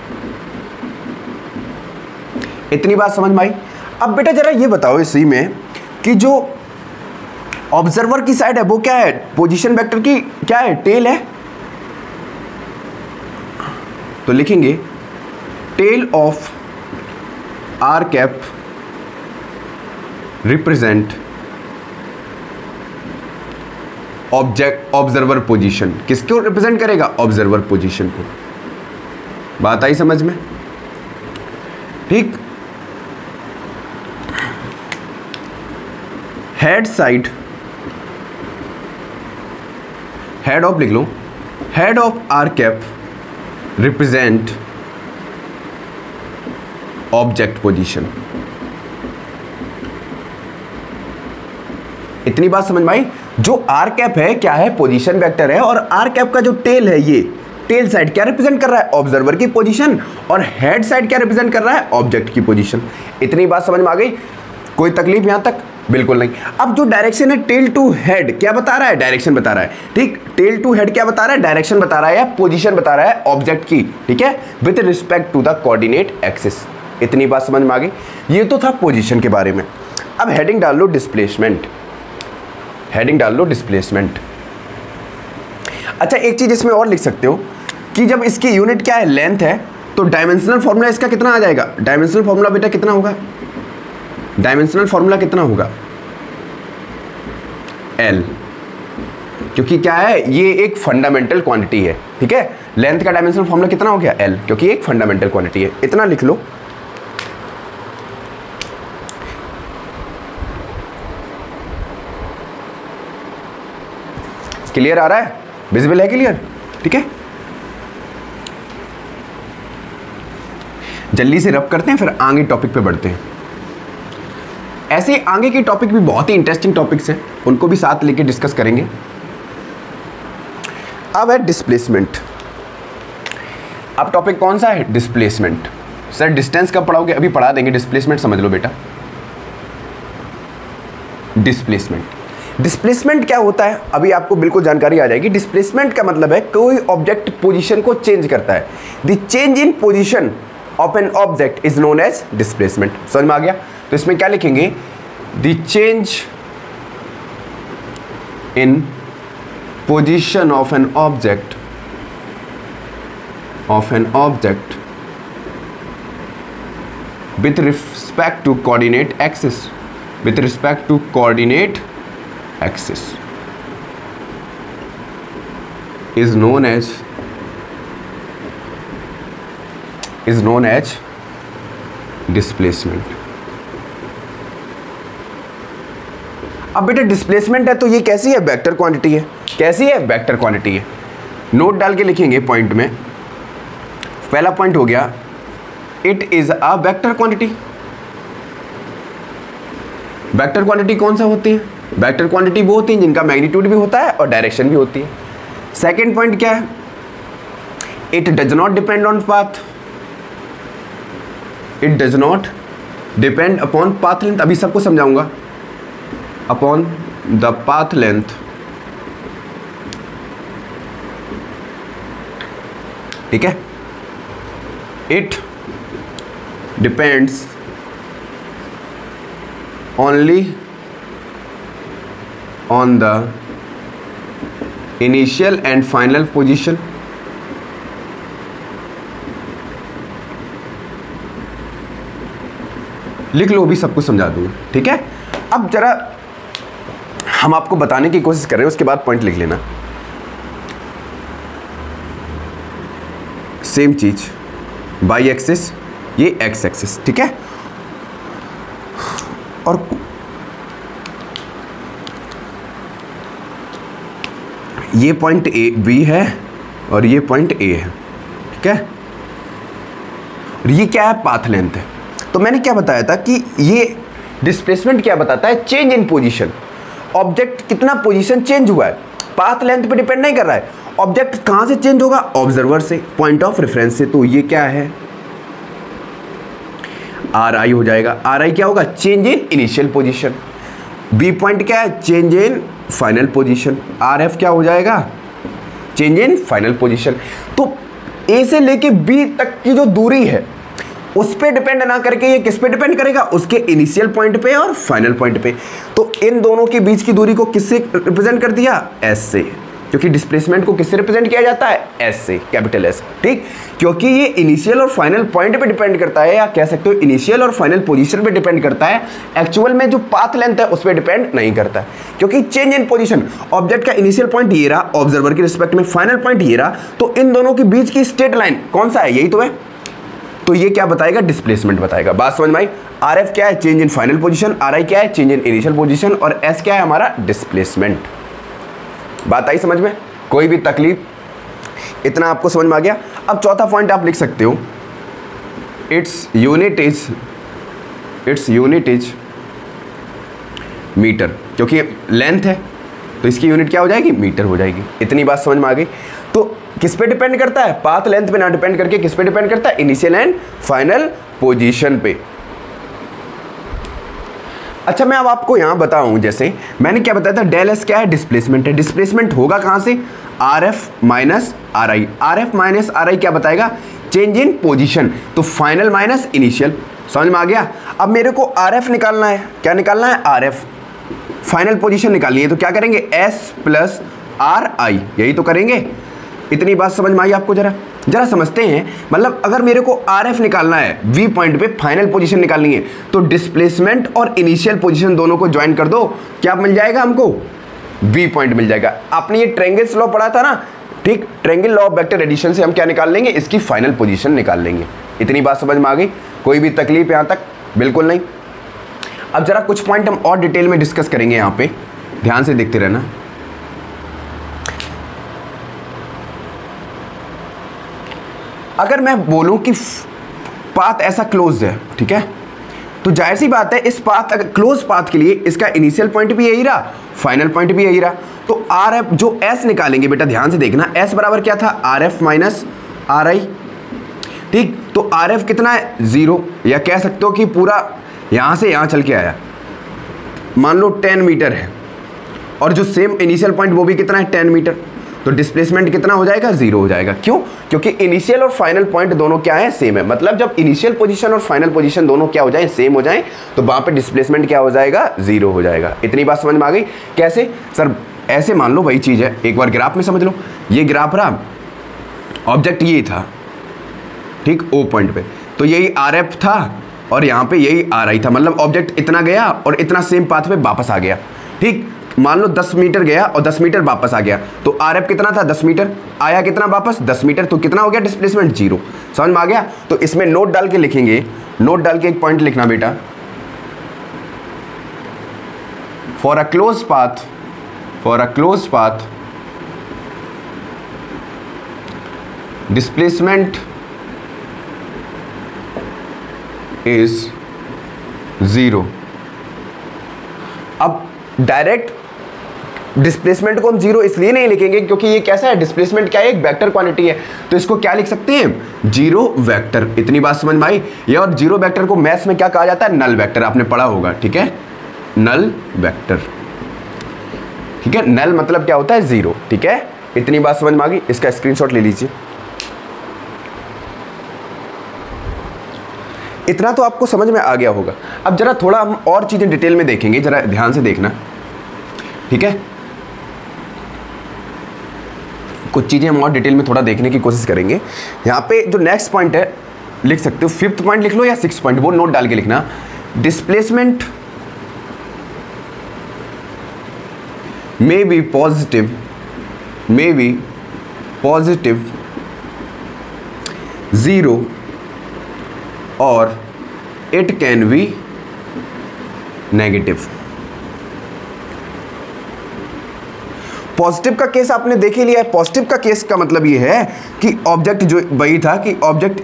इतनी बात समझ में आई। अब बेटा जरा ये बताओ इसी में कि जो ऑब्जर्वर की साइड है वो क्या है, पोजीशन वेक्टर की क्या है, टेल है। तो लिखेंगे tail of R cap represent object observer position. किसको रिप्रेजेंट करेगा, ऑब्जर्वर पोजीशन को। बात आई समझ में, ठीक। हेड साइड, हेड ऑफ लिख लो, head of R cap represent object position. इतनी बात समझ में आई। जो आर कैप है क्या है, पोजीशन वेक्टर है, और आर कैप का जो टेल है, ये टेल साइड क्या रिप्रेजेंट कर रहा है, ऑब्जर्वर की पोजीशन, और हेड साइड क्या रिप्रेजेंट कर रहा है, ऑब्जेक्ट की पोजीशन। इतनी बात समझ में आ गई, कोई तकलीफ यहां तक, बिल्कुल नहीं। अब जो डायरेक्शन है, टेल टू हेड क्या बता रहा है, डायरेक्शन बता रहा है, ठीक। टेल टू हेड क्या बता रहा है, डायरेक्शन बता रहा है, या पोजीशन बता रहा है ऑब्जेक्ट की, ठीक है, with respect to the coordinate axis. इतनी बात समझ में आ गई। ये तो था पोजीशन के बारे में। अब हेडिंग डाल लो डिस्प्लेसमेंट, हेडिंग डाल लो डिस्प्लेसमेंट। अच्छा एक चीज इसमें और लिख सकते हो कि जब इसकी यूनिट क्या है, लेंथ है, तो डायमेंशनल फॉर्मूला इसका कितना आ जाएगा, डायमेंशनल फॉर्मूला बेटा कितना होगा, डायमेंशनल फॉर्मूला कितना होगा, एल। क्योंकि क्या है, ये एक फंडामेंटल क्वांटिटी है, ठीक है। लेंथ का डायमेंशनल फॉर्मूला कितना हो गया, एल, क्योंकि एक फंडामेंटल क्वांटिटी है। इतना लिख लो। क्लियर आ रहा है, विजिबल है, क्लियर, ठीक है। जल्दी से रब करते हैं, फिर आगे टॉपिक पे बढ़ते हैं। ऐसे आगे के टॉपिक भी बहुत ही इंटरेस्टिंग टॉपिक्स हैं, उनको भी साथ लेके डिस्कस करेंगे। अब है डिस्प्लेसमेंट। अब टॉपिक कौन सा है, डिस्प्लेसमेंट। सर डिस्टेंस कब पढ़ाओगे, अभी पढ़ा देंगे। डिस्प्लेसमेंट समझ लो बेटा, डिस्प्लेसमेंट डिस्प्लेसमेंट क्या होता है अभी आपको बिल्कुल जानकारी आ जाएगी। डिस्प्लेसमेंट का मतलब है कोई ऑब्जेक्ट पोजीशन को चेंज करता है। The change in position of an object is known as displacement. समझ में आ गया? तो इसमें क्या लिखेंगे? The change in position of an object of an object with respect to coordinate axis with respect to coordinate axis is known as is known as displacement। अब बेटा डिस्प्लेसमेंट है तो ये कैसी है? वेक्टर क्वांटिटी है। कैसी है? वेक्टर क्वांटिटी है। नोट डाल के लिखेंगे पॉइंट में। पहला पॉइंट हो गया it is a vector quantity. Vector quantity कौन सा होती है? वेक्टर क्वांटिटी वो होती है जिनका मैग्नीट्यूड भी होता है और डायरेक्शन भी होती है। सेकंड पॉइंट क्या है? It does not depend on path. It does not depend upon path length. अभी सबको समझाऊंगा। Upon the path length. ठीक है? It depends only on the initial and final position लिख लो, भी सब कुछ समझा दूंगा। ठीक है? अब जरा हम आपको बताने की कोशिश कर रहे हैं, उसके बाद पॉइंट लिख लेना। सेम चीज बाई एक्सिस, ये एक्स एक्सिस। ठीक है? और ये पॉइंट ए बी है और ये पॉइंट ए है। ठीक है? और ये क्या है? पाथ लेंथ है। तो मैंने क्या बताया था कि ये डिस्प्लेसमेंट क्या बताता है? Change in position. ऑब्जेक्ट कितना पोजीशन चेंज हुआ है, पाथ लेंथ पे डिपेंड नहीं कर रहा है। ऑब्जेक्ट कहां से चेंज होगा? ऑब्जर्वर से, पॉइंट ऑफ रेफरेंस से। तो ये क्या है? आर आई हो जाएगा। आर आई क्या होगा? Change in initial position. B point क्या है? Change in final position. R F क्या हो जाएगा? Change in final position. तो ए से लेके बी तक की जो दूरी है उस पे डिपेंड ना करके ये किस पे डिपेंड करेगा? उसके इनिशियल पॉइंट पे और फाइनल पॉइंट पे। तो इन दोनों के बीच की दूरी को किससे रिप्रेजेंट कर दिया? एस से। क्योंकि डिस्प्लेसमेंट को किससे रिप्रेजेंट किया जाता है? एस से, कैपिटल एस। ठीक? क्योंकि ये इनिशियल और फाइनल पॉइंट पे डिपेंड करता है, या कह सकते हो इनिशियल और फाइनल पोजीशन पे डिपेंड करता है। एक्चुअल में जो पाथ लेंथ है उस पर डिपेंड नहीं करता है। क्योंकि चेंज इन पोजीशन, ऑब्जेक्ट का इनिशियल पॉइंट ये रहा, ऑब्जर्वर के रिस्पेक्ट में फाइनल पॉइंट ये रहा, तो इन दोनों के बीच की स्ट्रेट लाइन कौन सा है? यही तो है। तो ये क्या बताएगा? डिस्प्लेसमेंट बताएगा। बात समझ में आई? आर एफ क्या है? Change in final position. R I क्या है? Change in initial position. और एस क्या है हमारा? डिस्प्लेसमेंट। बात आई समझ में? कोई भी तकलीफ? इतना आपको समझ में आ गया? अब चौथा पॉइंट आप लिख सकते हो, its unit is its unit is metre. क्योंकि लेंथ है तो इसकी यूनिट क्या हो जाएगी? मीटर हो जाएगी। इतनी बात समझ में आ गई? तो किस पे डिपेंड करता है? पाथ लेंथ पे ना डिपेंड करके किस पे डिपेंड करता है? इनिशियल एंड फाइनल पोजीशन पे। अच्छा, मैं अब आपको यहां बताऊं, जैसे मैंने क्या बताया था, डेल एस क्या है? डिस्प्लेसमेंट है। डिस्प्लेसमेंट होगा कहां से? R F minus R I. R F minus R I क्या बताएगा? Change in position. तो फाइनल माइनस इनिशियल। समझ में आ गया? अब मेरे को आर एफ निकालना है। क्या निकालना है? R F. फाइनल पोजीशन निकालनी है, तो क्या करेंगे? एस प्लस आर आई, यही तो करेंगे। इतनी बात समझ में आई आपको? जरा जरा समझते हैं। मतलब अगर मेरे को आर एफ निकालना है, वी पॉइंट पे फाइनल पोजीशन निकालनी है, तो डिस्प्लेसमेंट और इनिशियल पोजीशन दोनों को ज्वाइन कर दो, क्या मिल जाएगा हमको? वी पॉइंट मिल जाएगा। आपने ये ट्रायंगल्स लॉ पढ़ा था ना? ठीक, triangle law of vector addition से हम क्या निकाल लेंगे? इसकी फाइनल पोजीशन निकाल लेंगे। इतनी बात समझ में आ गई? कोई भी तकलीफ यहां तक? बिल्कुल नहीं। अब जरा कुछ पॉइंट हम और डिटेल में डिस्कस करेंगे, यहां पे ध्यान से देखते रहना। अगर मैं बोलूं कि पाथ ऐसा क्लोज है, ठीक है, तो जाहिर सी बात है इस पाथ, अगर क्लोज पाथ के लिए इसका इनिशियल पॉइंट भी यही रहा, फाइनल पॉइंट भी यही रहा, तो आर एफ जो एस निकालेंगे बेटा ध्यान से देखना, एस बराबर क्या था? R F minus R I. ठीक, तो आर एफ कितना है? जीरो, या कह सकते हो कि पूरा यहां से यहां चल के आया, मान लो टेन मीटर है, और जो सेम इनिशियल पॉइंट वो भी कितना है टेन मीटर, तो डिस्प्लेसमेंट कितना हो जाएगा, जीरो हो जाएगा। क्यों? क्योंकि इनिशियल और फाइनल पॉइंट दोनों क्या है, सेम है। मतलब जब इनिशियल पोजीशन और फाइनल पोजीशन दोनों क्या हो जाए, सेम हो जाए, तो वहां पे डिस्प्लेसमेंट क्या हो जाएगा, जीरो हो जाएगा। इतनी बात समझ में आ गई? कैसे सर? ऐसे मान लो वही चीज है, एक बार ग्राफ में समझ लो। ये ग्राफ रहा, ऑब्जेक्ट ये था, ठीक, ओ पॉइंट पे, तो यही आर एफ था और यहाँ पे यही आर आई था। मतलब ऑब्जेक्ट इतना गया और इतना सेम पाथ पे वापस आ गया, ठीक। मान लो दस मीटर गया और दस मीटर वापस आ गया, तो आर एफ कितना था, दस मीटर, आया कितना वापस, दस मीटर, तो कितना हो गया डिस्प्लेसमेंट, जीरो। समझ में आ गया? तो इसमें नोट डाल के लिखेंगे, नोट डाल के एक पॉइंट लिखना बेटा, for a close path, for a close path displacement is zero. अब डायरेक्ट डिस्प्लेसमेंट को हम जीरो इसलिए नहीं लिखेंगे क्योंकि ये कैसा है, डिस्प्लेसमेंट क्या है, एक वेक्टर क्वांटिटी है, तो इसको क्या लिख सकते हैं, जीरो वेक्टर। इतनी बात समझ में आई? ये और जीरो वेक्टर को मैथ्स में क्या कहा जाता है, नल वेक्टर, आपने पढ़ा होगा, ठीक है, नल वेक्टर, ठीक है। नल मतलब क्या होता है, जीरो, ठीक है। इतनी बात समझ में आ गई? इसका स्क्रीनशॉट ले लीजिए। इतना तो आपको समझ में आ गया होगा। अब जरा थोड़ा हम और चीजें डिटेल में देखेंगे, जरा ध्यान से देखना, ठीक है। कुछ चीजें हम और डिटेल में थोड़ा देखने की कोशिश करेंगे। यहाँ पे जो नेक्स्ट पॉइंट है लिख सकते हो, फिफ्थ पॉइंट लिख लो या सिक्स पॉइंट, वो नोट डाल के लिखना, displacement may be positive, may be positive zero और it can be negative. Positive का केस आपने देख ही लिया है। पॉजिटिव का केस का मतलब ये है कि ऑब्जेक्ट जो वही था कि ऑब्जेक्ट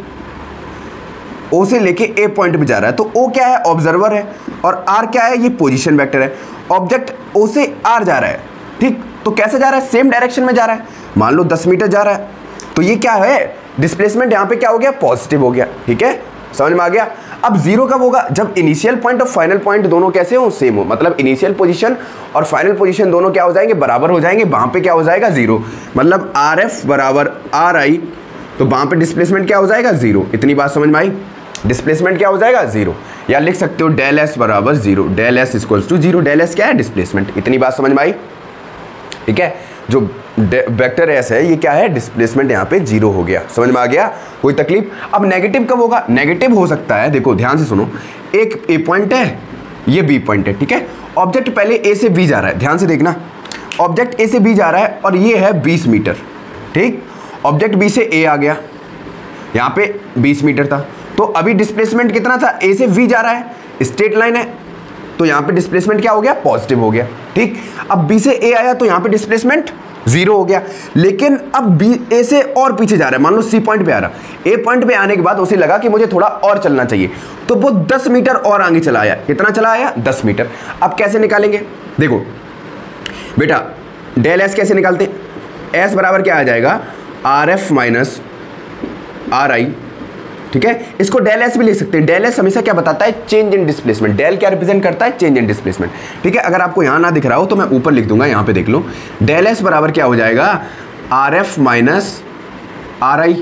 ओ से लेके ए पॉइंट पे जा रहा है, तो ओ क्या है, ऑब्जर्वर है, और आर क्या है, ये पोजीशन वेक्टर है। ऑब्जेक्ट ओ से आर जा रहा है, ठीक, तो कैसे जा रहा है, सेम डायरेक्शन में जा रहा है। मान लो दस मीटर जा रहा है, तो ये क्या है, डिस्प्लेसमेंट यहाँ पे क्या हो गया, पॉजिटिव हो गया, ठीक है। समझ में आ गया? अब जीरो कब होगा, जब इनिशियल पॉइंट और फाइनल पॉइंट दोनों कैसे हो, सेम हो। मतलब इनिशियल पोजीशन और फाइनल पोजीशन दोनों क्या हो जाएंगे, बराबर हो जाएंगे, वहां पे क्या हो जाएगा, जीरो। मतलब आर एफ बराबर आर आई, तो वहां पे डिस्प्लेसमेंट क्या हो जाएगा, जीरो। इतनी बात समझ में आई? डिस्प्लेसमेंट क्या हो जाएगा, जीरो। या लिख सकते हो डेल एस बराबर zero, del S equals to zero. Del S क्या है, डिस्प्लेसमेंट। इतनी बात समझ में आई? ठीक है। जो वेक्टर एस है ये क्या है, डिस्प्लेसमेंट यहाँ पे जीरो हो गया। समझ में आ गया? कोई तकलीफ? अब नेगेटिव कब होगा? नेगेटिव हो सकता है, देखो ध्यान से सुनो, एक ए पॉइंट है, ये बी पॉइंट है, ठीक है। ऑब्जेक्ट पहले ए से बी जा रहा है, ध्यान से देखना, ऑब्जेक्ट ए से बी जा रहा है और ये है बीस मीटर, ठीक। ऑब्जेक्ट बी से ए आ गया, यहाँ पे बीस मीटर था, तो अभी डिस्प्लेसमेंट कितना था, ए से बी जा रहा है, स्ट्रेट लाइन है, तो यहाँ पे डिस्प्लेसमेंट क्या हो गया, पॉजिटिव हो गया, ठीक। अब बी से ए आया तो यहाँ पे डिस्प्लेसमेंट जीरो हो गया। लेकिन अब बी ए से और पीछे जा रहा है, मान लो सी पॉइंट पे आ रहा, ए पॉइंट पे आने के बाद उसे लगा कि मुझे थोड़ा और चलना चाहिए, तो वो दस मीटर और आगे चला आया। कितना चला आया, दस मीटर। अब कैसे निकालेंगे, देखो बेटा, डेल एस कैसे निकालते, एस बराबर क्या आ जाएगा, R F minus R I, ठीक है। इसको डेल एस भी लिख सकते हैं। डेल एस हमेशा क्या बताता है, चेंज इन डिस्प्लेसमेंट। डेल क्या रिप्रेजेंट करता है, चेंज इन डिस्प्लेसमेंट, ठीक है। अगर आपको यहाँ ना दिख रहा हो तो मैं ऊपर लिख दूंगा, यहाँ पे देख लो। डेल एस बराबर क्या हो जाएगा, R F minus R I.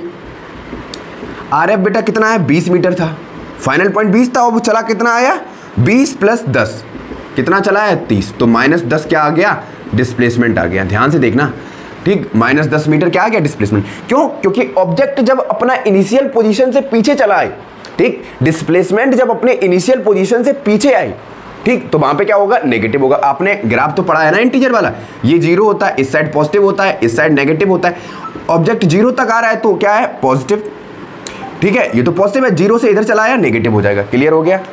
R F बेटा कितना है, बीस मीटर था, फाइनल पॉइंट बीस था, वो चला कितना आया, बीस प्लस दस, कितना चला है, तीस, तो माइनस दस क्या आ गया, डिस्प्लेसमेंट आ गया। ध्यान से देखना, ठीक, माइनस दस मीटर क्या आ गया, डिस्प्लेसमेंट। क्यों? क्योंकि ऑब्जेक्ट जब अपना इनिशियल पोजीशन से पीछे चला आए, ठीक, डिस्प्लेसमेंट जब अपने इनिशियल पोजीशन से पीछे आए, ठीक, तो वहां पे क्या होगा, नेगेटिव होगा। आपने ग्राफ तो पढ़ा है ना इंटीजर वाला, ये जीरो होता है, इस साइड पॉजिटिव होता है, इस साइड नेगेटिव होता है। ऑब्जेक्ट जीरो तक आ रहा है तो क्या है, पॉजिटिव, ठीक है, ये तो पॉजिटिव है, जीरो से इधर चला आया, नेगेटिव हो जाएगा। क्लियर हो गया?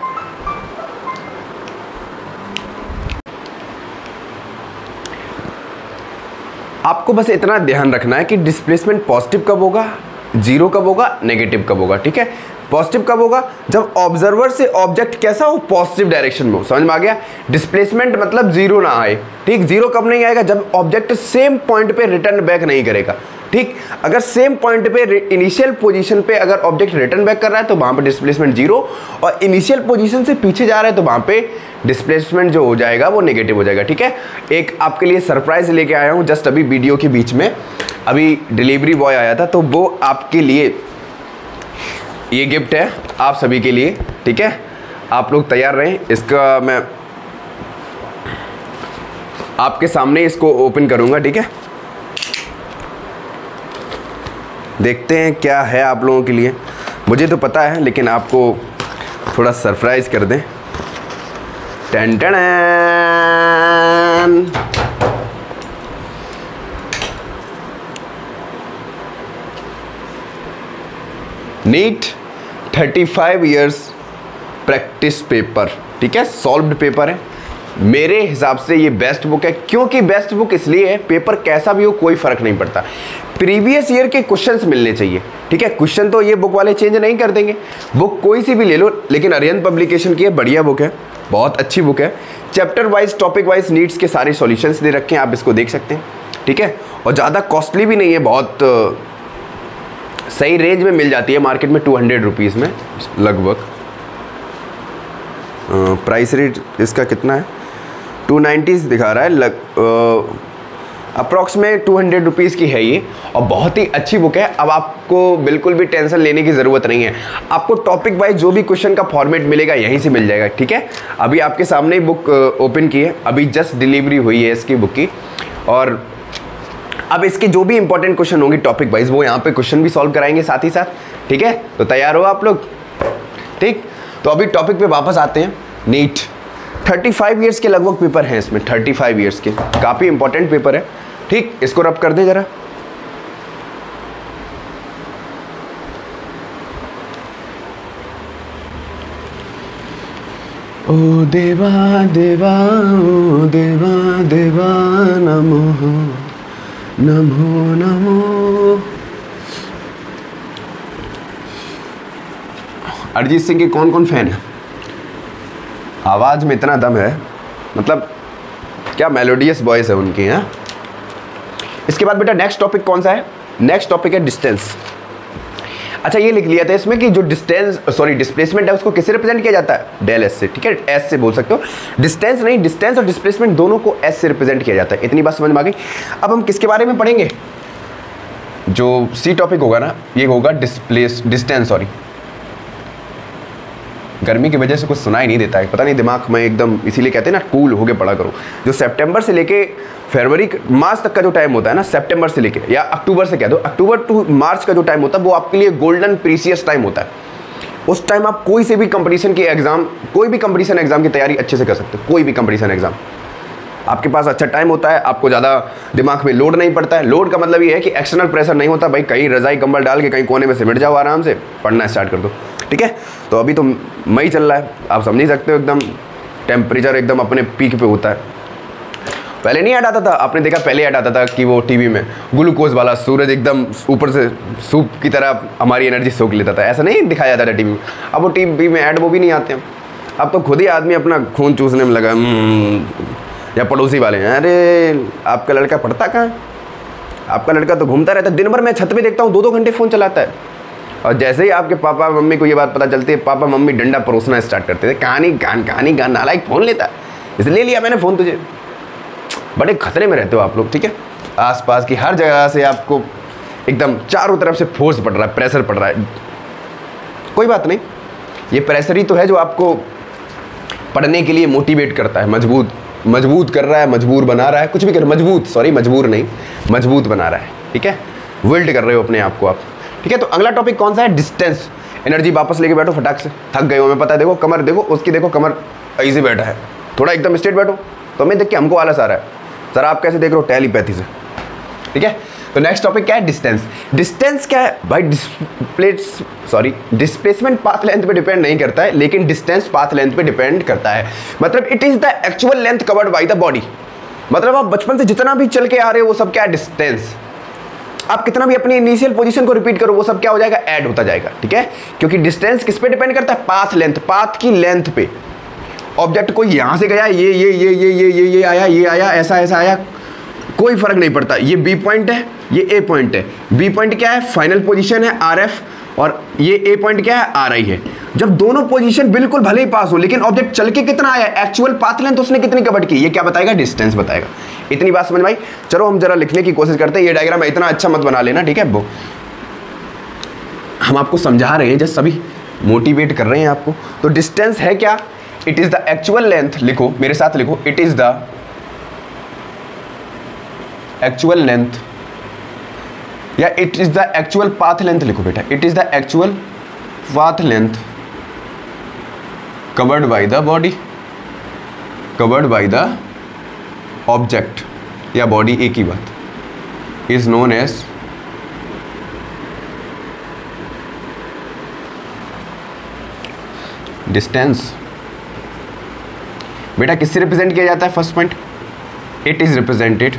आपको बस इतना ध्यान रखना है कि डिस्प्लेसमेंट पॉजिटिव कब होगा, जीरो कब होगा, नेगेटिव कब होगा, ठीक है। पॉजिटिव कब होगा, जब ऑब्जर्वर से ऑब्जेक्ट कैसा हो, पॉजिटिव डायरेक्शन में हो। समझ में आ गया? डिस्प्लेसमेंट मतलब जीरो ना आए, ठीक। जीरो कब नहीं आएगा, जब ऑब्जेक्ट सेम पॉइंट पे रिटर्न बैक नहीं करेगा, ठीक। अगर सेम पॉइंट पे इनिशियल पोजीशन पे अगर ऑब्जेक्ट रिटर्न बैक कर रहा है तो वहां पे डिस्प्लेसमेंट जीरो, और इनिशियल पोजीशन से पीछे जा रहा है तो वहां पे डिस्प्लेसमेंट जो हो जाएगा वो नेगेटिव हो जाएगा। ठीक है, एक आपके लिए सरप्राइज लेके आया हूं जस्ट अभी वीडियो के बीच में, अभी डिलीवरी बॉय आया था तो वो आपके लिए ये गिफ्ट है आप सभी के लिए। ठीक है, आप लोग तैयार रहें, इसका मैं आपके सामने इसको ओपन करूंगा। ठीक है, देखते हैं क्या है आप लोगों के लिए। मुझे तो पता है लेकिन आपको थोड़ा सरप्राइज कर दें। टन टन NEET thirty five years practice paper. ठीक है, सॉल्व्ड पेपर है। मेरे हिसाब से ये बेस्ट बुक है। क्योंकि बेस्ट बुक इसलिए है, पेपर कैसा भी हो कोई फर्क नहीं पड़ता, प्रीवियस ईयर के क्वेश्चंस मिलने चाहिए। ठीक है, क्वेश्चन तो ये बुक वाले चेंज नहीं कर देंगे, बुक कोई सी भी ले लो, लेकिन अरिहंत पब्लिकेशन की है, बढ़िया बुक है, बहुत अच्छी बुक है। चैप्टर वाइज टॉपिक वाइज नीड्स के सारे सॉल्यूशंस दे रखे हैं, आप इसको देख सकते हैं। ठीक है, और ज़्यादा कॉस्टली भी नहीं है, बहुत सही रेंज में मिल जाती है मार्केट में, टू हंड्रेड रुपीज़ में लगभग। प्राइस रेट इसका कितना है, टू नाइन्टी दिखा रहा है, लग अप्रॉक्स में टू हंड्रेड रुपीज़ की है ये, और बहुत ही अच्छी बुक है। अब आपको बिल्कुल भी टेंशन लेने की ज़रूरत नहीं है, आपको टॉपिक वाइज जो भी क्वेश्चन का फॉर्मेट मिलेगा यहीं से मिल जाएगा। ठीक है, अभी आपके सामने ही बुक ओपन की है, अभी जस्ट डिलीवरी हुई है इसकी बुक की, और अब इसके जो भी इंपॉर्टेंट क्वेश्चन होंगे टॉपिक वाइज वो यहाँ पे क्वेश्चन भी सॉल्व कराएंगे साथ ही साथ। ठीक है, तो तैयार हो आप लोग। ठीक, तो अभी टॉपिक पे वापस आते हैं। नीट थर्टी फाइव इयर्स के लगभग पेपर हैं इसमें, थर्टी फाइव इयर्स के, काफ़ी इंपॉर्टेंट पेपर है। ठीक, इसको रब कर दे जरा। ओ देवा देवा ओ देवा देवा नमो नमो नमो। अरिजीत सिंह के कौन कौन फैन है? आवाज़ में इतना दम है, मतलब क्या मेलोडियस वॉइस है उनकी। हैं, इसके बाद बेटा नेक्स्ट टॉपिक कौन सा है? नेक्स्ट टॉपिक है डिस्टेंस। अच्छा, ये लिख लिया था इसमें कि जो डिस्टेंस सॉरी डिस्प्लेसमेंट है उसको किससे रिप्रेजेंट किया जाता है? डेल एस से। ठीक है, एस से बोल सकते हो, डिस्टेंस नहीं, डिस्टेंस और डिस्प्लेसमेंट दोनों को एस से रिप्रेजेंट किया जाता है। इतनी बात समझ में आ गई। अब हम किसके बारे में पढ़ेंगे? जो सी टॉपिक होगा ना, ये होगा डिस्प्लेस डिस्टेंस सॉरी गर्मी की वजह से कुछ सुनाई नहीं देता है, पता नहीं दिमाग में एकदम, इसीलिए कहते हैं ना कूल होके पढ़ा करो। जो सितंबर से लेके फरवरी मार्च तक का जो टाइम होता है ना, सितंबर से लेके या अक्टूबर से कह दो, अक्टूबर टू मार्च का जो टाइम होता है वो आपके लिए गोल्डन प्रीसियस टाइम होता है। उस टाइम आप कोई से भी कंपटीशन के एग्जाम कोई भी कंपटीशन एग्जाम की तैयारी अच्छे से कर सकते हो। कोई भी कंपटीशन एग्जाम आपके पास अच्छा टाइम होता है, आपको ज़्यादा दिमाग में लोड नहीं पड़ता है। लोड का मतलब ये है कि एक्सटर्नल प्रेशर नहीं होता, भाई कहीं रजाई कंबल डाल के कहीं कोने में सिमट जाओ, आराम से पढ़ना स्टार्ट कर दो। ठीक है, तो अभी तो मई चल रहा है, आप समझ सकते हो, एकदम टेम्परेचर एकदम अपने पीक पे होता है। पहले नहीं ऐड आता था, आपने देखा पहले ऐड आता था कि वो टीवी में ग्लूकोज वाला सूरज एकदम ऊपर से सूप की तरह हमारी एनर्जी सोख लेता था, ऐसा नहीं दिखाया जाता था टीवी में। अब वो टीवी में ऐड वो भी नहीं आते हैं, अब तो खुद ही आदमी अपना खून चूसने में लगा, या पड़ोसी वाले हैं, अरे आपका लड़का पढ़ता कहाँ है? आपका लड़का तो घूमता रहता है दिन भर, मैं छत पे देखता हूँ दो दो घंटे फ़ोन चलाता है। और जैसे ही आपके पापा मम्मी को ये बात पता चलती है, पापा मम्मी डंडा परोसना स्टार्ट करते थे, कहानी गान कहानी गान नालायक फ़ोन लेता है, इसलिए लिया मैंने फ़ोन तुझे। बड़े खतरे में रहते हो आप लोग। ठीक है, आसपास की हर जगह से आपको एकदम चारों तरफ से फोर्स पड़ रहा है, प्रेशर पड़ रहा है। कोई बात नहीं, ये प्रेशर ही तो है जो आपको पढ़ने के लिए मोटिवेट करता है, मजबूत मजबूत कर रहा है, मजबूर बना रहा है, कुछ भी कर मजबूत सॉरी मजबूर नहीं मजबूत बना रहा है। ठीक है, विल्ड कर रहे हो अपने आप को आप। ठीक है, तो अगला टॉपिक कौन सा है? डिस्टेंस। एनर्जी वापस लेके बैठो फटाक से, थक गए हो मैं पता है, देखो कमर देखो उसकी, देखो कमर ऐसे बैठा है, थोड़ा एकदम स्ट्रेट बैठो। तो मैं देख के हमको आलस आ रहा है, सर आप कैसे देख रहे हो? टेलीपैथी से। ठीक है, तो नेक्स्ट टॉपिक क्या है? डिस्टेंस। डिस्टेंस क्या है भाई? Displace sorry displacement path length पे डिपेंड नहीं करता है, लेकिन डिस्टेंस पाथ लेंथ पे डिपेंड करता है। मतलब it is the actual length covered by the body. मतलब आप बचपन से जितना भी चल के आ रहे हो वो सब क्या है? डिस्टेंस। आप कितना भी अपनी इनिशियल पोजीशन को रिपीट करो वो सब क्या हो जाएगा? ऐड होता जाएगा। ठीक है, क्योंकि डिस्टेंस किस पे डिपेंड करता है? पाथ लेंथ, पाथ की लेंथ पे। ऑब्जेक्ट कोई यहां से गया, ये ये ये ये ये ये ये आया, ये आया, ऐसा ऐसा आया, कोई फर्क नहीं पड़ता, ये बी पॉइंट है, ये ए पॉइंट है। बी पॉइंट क्या है? फाइनल पोजीशन है आर एफ, और ये ए पॉइंट क्या है? आर आई है। जब दोनों पोजीशन बिल्कुल भले ही पास हो, लेकिन ऑब्जेक्ट चल के कितना आया, एक्चुअल पाथ लेंथ उसने कितनी कवर की, ये क्या बताएगा? डिस्टेंस बताएगा। इतनी बात समझ में आई? चलो हम जरा लिखने की कोशिश करते हैं। ये डायग्राम इतना अच्छा मत बना लेना, ठीक है? वो हम आपको समझा रहे हैं, जस्ट सभी मोटिवेट कर रहे हैं आपको। तो डिस्टेंस है क्या? It is the actual length, लिखो मेरे साथ, लिखो, it is the actual length, या it is the actual path length, लिखो बेटा, it is the actual path length covered by the body, covered by the object या बॉडी, एक ही बात, इज नोन एज डिस्टेंस। बेटा किससे रिप्रेजेंट किया जाता है? First point, it is represented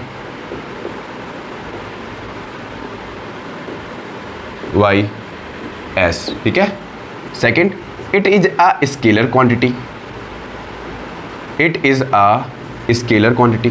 by S, ठीक है? Second, it is a scalar quantity, it is a scalar quantity.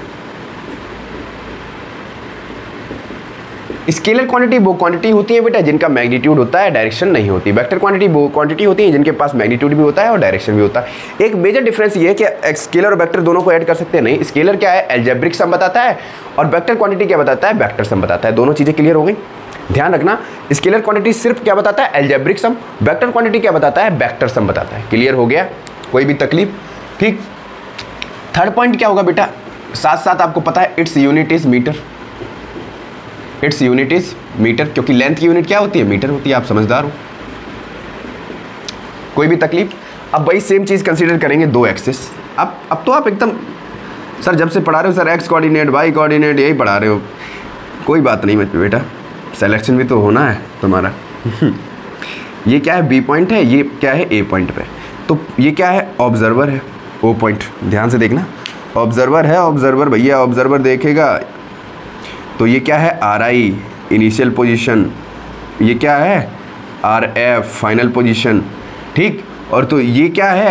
Scalar quantity वो क्वांटिटी होती है बेटा जिनका मैग्नीट्यूड होता है, डायरेक्शन नहीं होती। वेक्टर क्वांटिटी वो क्वांटिटी होती है जिनके पास मैग्नीट्यूड भी होता है और डायरेक्शन भी होता है। एक मेजर डिफरेंस ये है कि स्केलर और वेक्टर दोनों को ऐड कर सकते हैं नहीं। स्केलर क्या है? अलजेब्रिक सम बताता है, और वेक्टर क्वांटिटी क्या बताता है? वेक्टर सम बताता है। दोनों चीजें क्लियर हो गई? ध्यान रखना, स्केलर क्वांटिटी सिर्फ क्या बताता है? अलजेब्रिक सम। वेक्टर क्वांटिटी क्या बताता है? वेक्टर सम बताता है। क्लियर हो गया? कोई भी तकलीफ? ठीक। थर्ड पॉइंट क्या होगा बेटा? साथ साथ आपको पता है its unit is metre, its unit is metre, क्योंकि लेंथ की यूनिट क्या होती है? मीटर होती है। आप समझदार हो? कोई भी तकलीफ? अब भाई सेम चीज कंसीडर करेंगे, दो एक्सिस। अब अब तो आप एकदम, सर जब से पढ़ा रहे हो sir X coordinate Y coordinate यही पढ़ा रहे हो, कोई बात नहीं मत बेटा, सिलेक्शन भी तो होना है तुम्हारा। ये क्या है? बी पॉइंट है, ये क्या है? ए पॉइंट पे। तो ये क्या है? ऑब्जर्वर है, ओ पॉइंट। ध्यान से देखना, ऑब्जर्वर है, ऑब्जर्वर भैया ऑब्जर्वर देखेगा। तो ये क्या है? आर आई इनिशियल पोजीशन, ये क्या है? आर एफ फाइनल पोजीशन, ठीक। और तो ये क्या है?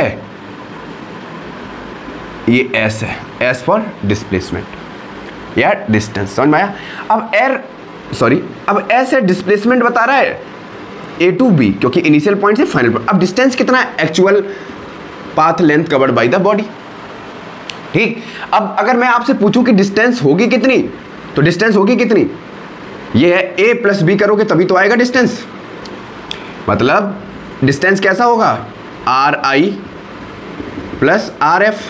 ये एस है, एस फॉर डिस्प्लेसमेंट या डिस्टेंस। समझ में आया? अब एर सॉरी अब एस है, डिस्प्लेसमेंट बता रहा है ए टू बी, क्योंकि इनिशियल पॉइंट से फाइनल पॉइंट। अब डिस्टेंस कितना है? Actual path length covered by the body, ठीक। अब अगर मैं आपसे पूछूं कि डिस्टेंस होगी कितनी, तो डिस्टेंस होगी कितनी? ये है ए प्लस बी करोगे तभी तो आएगा डिस्टेंस। मतलब डिस्टेंस कैसा होगा? R I plus R F,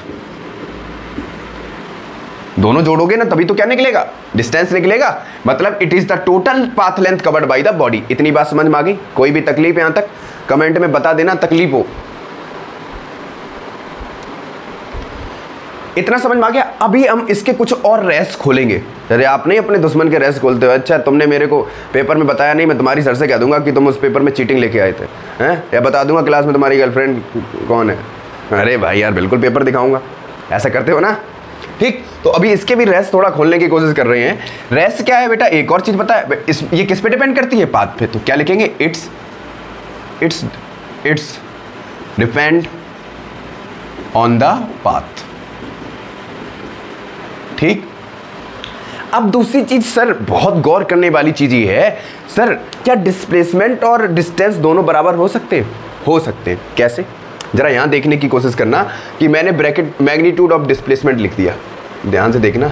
दोनों जोड़ोगे ना तभी तो क्या निकलेगा? डिस्टेंस निकलेगा। मतलब it is the total path length covered by the body. इतनी बात समझ में आ गई? कोई भी तकलीफ यहां तक कमेंट में बता देना, तकलीफ हो। इतना समझ में आ गया? अभी हम इसके कुछ और रेस खोलेंगे। अरे आप नहीं अपने दुश्मन के रेस खोलते हो? अच्छा तुमने मेरे को पेपर में बताया नहीं, मैं तुम्हारी सर से कह दूंगा कि तुम उस पेपर में चीटिंग लेके आए थे, हैं? या बता दूंगा क्लास में तुम्हारी गर्लफ्रेंड कौन है। अरे भाई यार बिल्कुल पेपर दिखाऊंगा, ऐसा करते हो ना, ठीक। तो अभी इसके भी रेस थोड़ा खोलने की कोशिश कर रहे हैं। रेस क्या है बेटा? एक और चीज पता है इस, ये किस पे डिपेंड करती है? पाथ पे। तो क्या लिखेंगे? It's it's it's depend on the path, ठीक। अब दूसरी चीज सर बहुत गौर करने वाली चीज ये है, सर क्या डिस्प्लेसमेंट और डिस्टेंस दोनों बराबर हो सकते हैं? हो सकते हैं। कैसे? जरा यहां देखने की कोशिश करना कि मैंने ब्रैकेट मैग्नीट्यूड ऑफ डिस्प्लेसमेंट लिख दिया। ध्यान से देखना,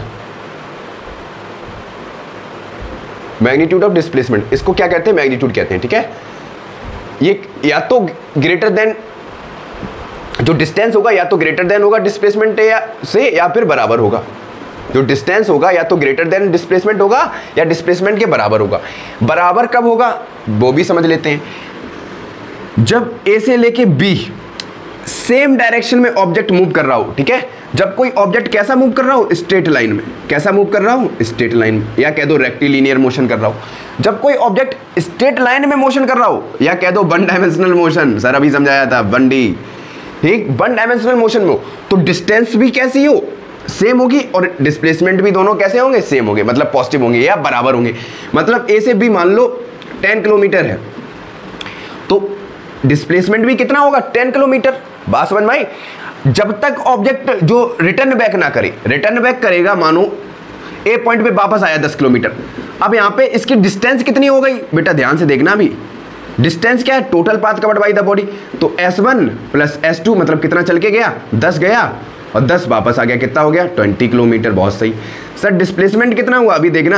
मैग्नीट्यूड ऑफ डिस्प्लेसमेंट, इसको क्या कहते हैं? मैग्नीट्यूड कहते हैं, ठीक है। ये या तो ग्रेटर देन, जो डिस्टेंस होगा या तो ग्रेटर देन होगा डिस्प्लेसमेंट या से, या फिर बराबर होगा। जो डिस्टेंस होगा या तो ग्रेटर देन डिस्प्लेसमेंट होगा या डिस्प्लेसमेंट के बराबर होगा। बराबर कब होगा वो भी समझ लेते हैं। जब ए से लेके बी सेम डायरेक्शन में ऑब्जेक्ट मूव कर रहा हो, ठीक है। जब कोई ऑब्जेक्ट कैसा मूव कर रहा हो? स्ट्रेट लाइन में। कैसा मूव कर रहा हूं? स्ट्रेट लाइन में, या कह दो रेक्टिलिनियर मोशन कर रहा हूं। जब कोई ऑब्जेक्ट स्ट्रेट लाइन में मोशन कर रहा हो, या कह दो वन डायमेंशनल मोशन, सर अभी समझाया था वन डी, ठीक। वन डायमेंशनल मोशन में हो तो डिस्टेंस भी कैसी हो? सेम होगी, और डिस्प्लेसमेंट भी दोनों कैसे होंगे? सेम होंगे, मतलब पॉजिटिव होंगे या बराबर होंगे। मतलब ए से बी मान लो टेन किलोमीटर है, तो डिस्प्लेसमेंट भी कितना होगा? Ten kilometre. बात समझ में आई? जब तक ऑब्जेक्ट जो रिटर्न बैक ना करे, रिटर्न बैक करेगा मानो ए पॉइंट पे वापस आया दस किलोमीटर। अब यहाँ पे इसकी डिस्टेंस कितनी हो गई बेटा, ध्यान से देखना भी, डिस्टेंस क्या है, total path covered by the body. तो S one plus S two मतलब कितना चल के गया, दस गया और दस वापस आ गया, कितना हो गया, बीस किलोमीटर। बहुत सही सर। डिस्प्लेसमेंट कितना हुआ अभी देखना,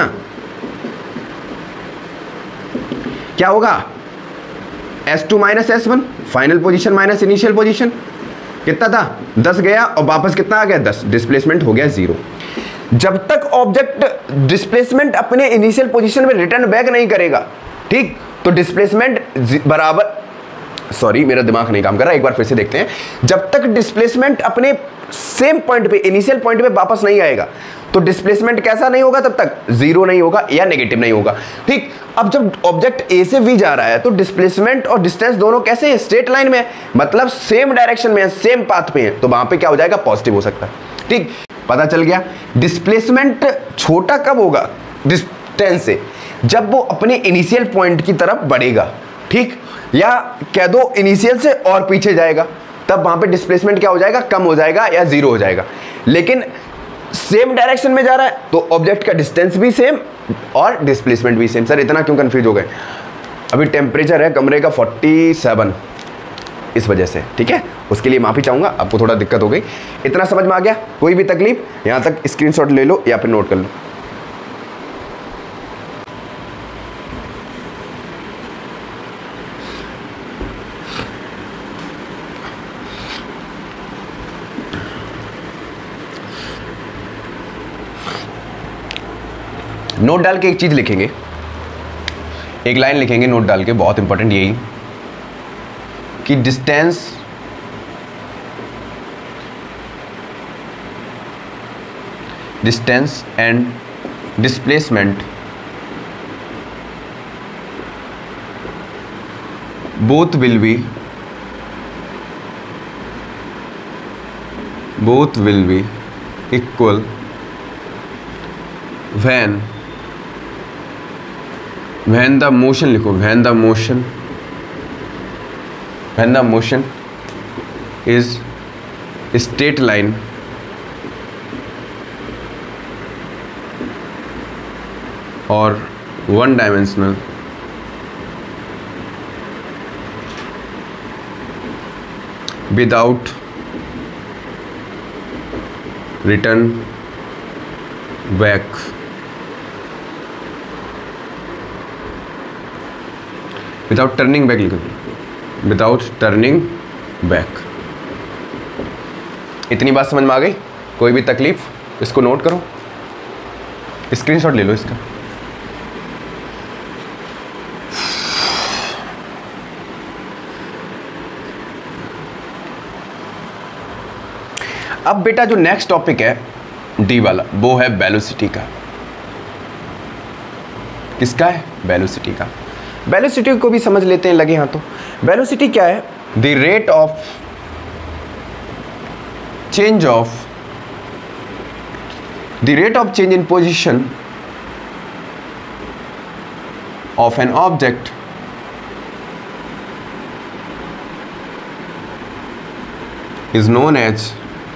क्या होगा, S two minus S one, final position minus initial position, कितना था, दस गया और वापस कितना आ गया, दस। डिस्प्लेसमेंट हो गया जीरो। जब तक ऑब्जेक्ट डिस्प्लेसमेंट अपने इनिशियल पोजीशन में रिटर्न बैक नहीं करेगा, ठीक, तो डिस्प्लेसमेंट बराबर, सॉरी मेरा दिमाग नहीं काम कर रहा, एक बार फिर से देखते हैं। जब तक डिस्प्लेसमेंट अपने सेम पॉइंट पे, इनिशियल पॉइंट पे वापस नहीं आएगा, तो डिस्प्लेसमेंट कैसा नहीं होगा, तब तक जीरो नहीं होगा या नेगेटिव नहीं होगा, ठीक। अब जब ऑब्जेक्ट ए से बी जा रहा है तो डिस्प्लेसमेंट और डिस्टेंस दोनों कैसे हैं, स्ट्रेट लाइन में, मतलब सेम डायरेक्शन में है, सेम पाथ पे है, तो वहां पे क्या हो जाएगा, पॉजिटिव हो सकता है, ठीक। पता चल गया। डिस्प्लेसमेंट छोटा कब होगा डिस्टेंस से, जब वो अपने इनिशियल पॉइंट की तरफ बढ़ेगा, ठीक, या कह दो इनिशियल से और पीछे जाएगा, तब वहां पे डिस्प्लेसमेंट क्या हो जाएगा, कम हो जाएगा या जीरो हो जाएगा। लेकिन सेम डायरेक्शन में जा रहा है तो ऑब्जेक्ट का डिस्टेंस भी सेम और डिस्प्लेसमेंट भी सेम। सर इतना क्यों कंफ्यूज हो गए, अभी टेम्परेचर है कमरे का सैंतालीस, इस वजह से, ठीक है, उसके लिए माफी चाहूंगा, आपको थोड़ा दिक्कत हो गई। इतना समझ में आ गया, कोई भी तकलीफ यहां तक स्क्रीनशॉट ले लो या फिर नोट कर लो। नोट डाल के एक चीज लिखेंगे, एक लाइन लिखेंगे नोट डाल के, बहुत इंपॉर्टेंट यही कि distance distance and displacement both will be both will be equal when when the motion लिखो, when the motion when the motion is straight line or one dimensional without return back without turning back लिखो, विदाउट टर्निंग बैक। इतनी बात समझ में आ गई, कोई भी तकलीफ, इसको नोट करो, स्क्रीनशॉट ले लो इसका। अब बेटा जो नेक्स्ट टॉपिक है डी वाला, वो है वेलोसिटी का। किसका है, वेलोसिटी का। वेलोसिटी को भी समझ लेते हैं लगे हाथों। वेलोसिटी क्या है, the rate of change of the rate of change in position of an object is known as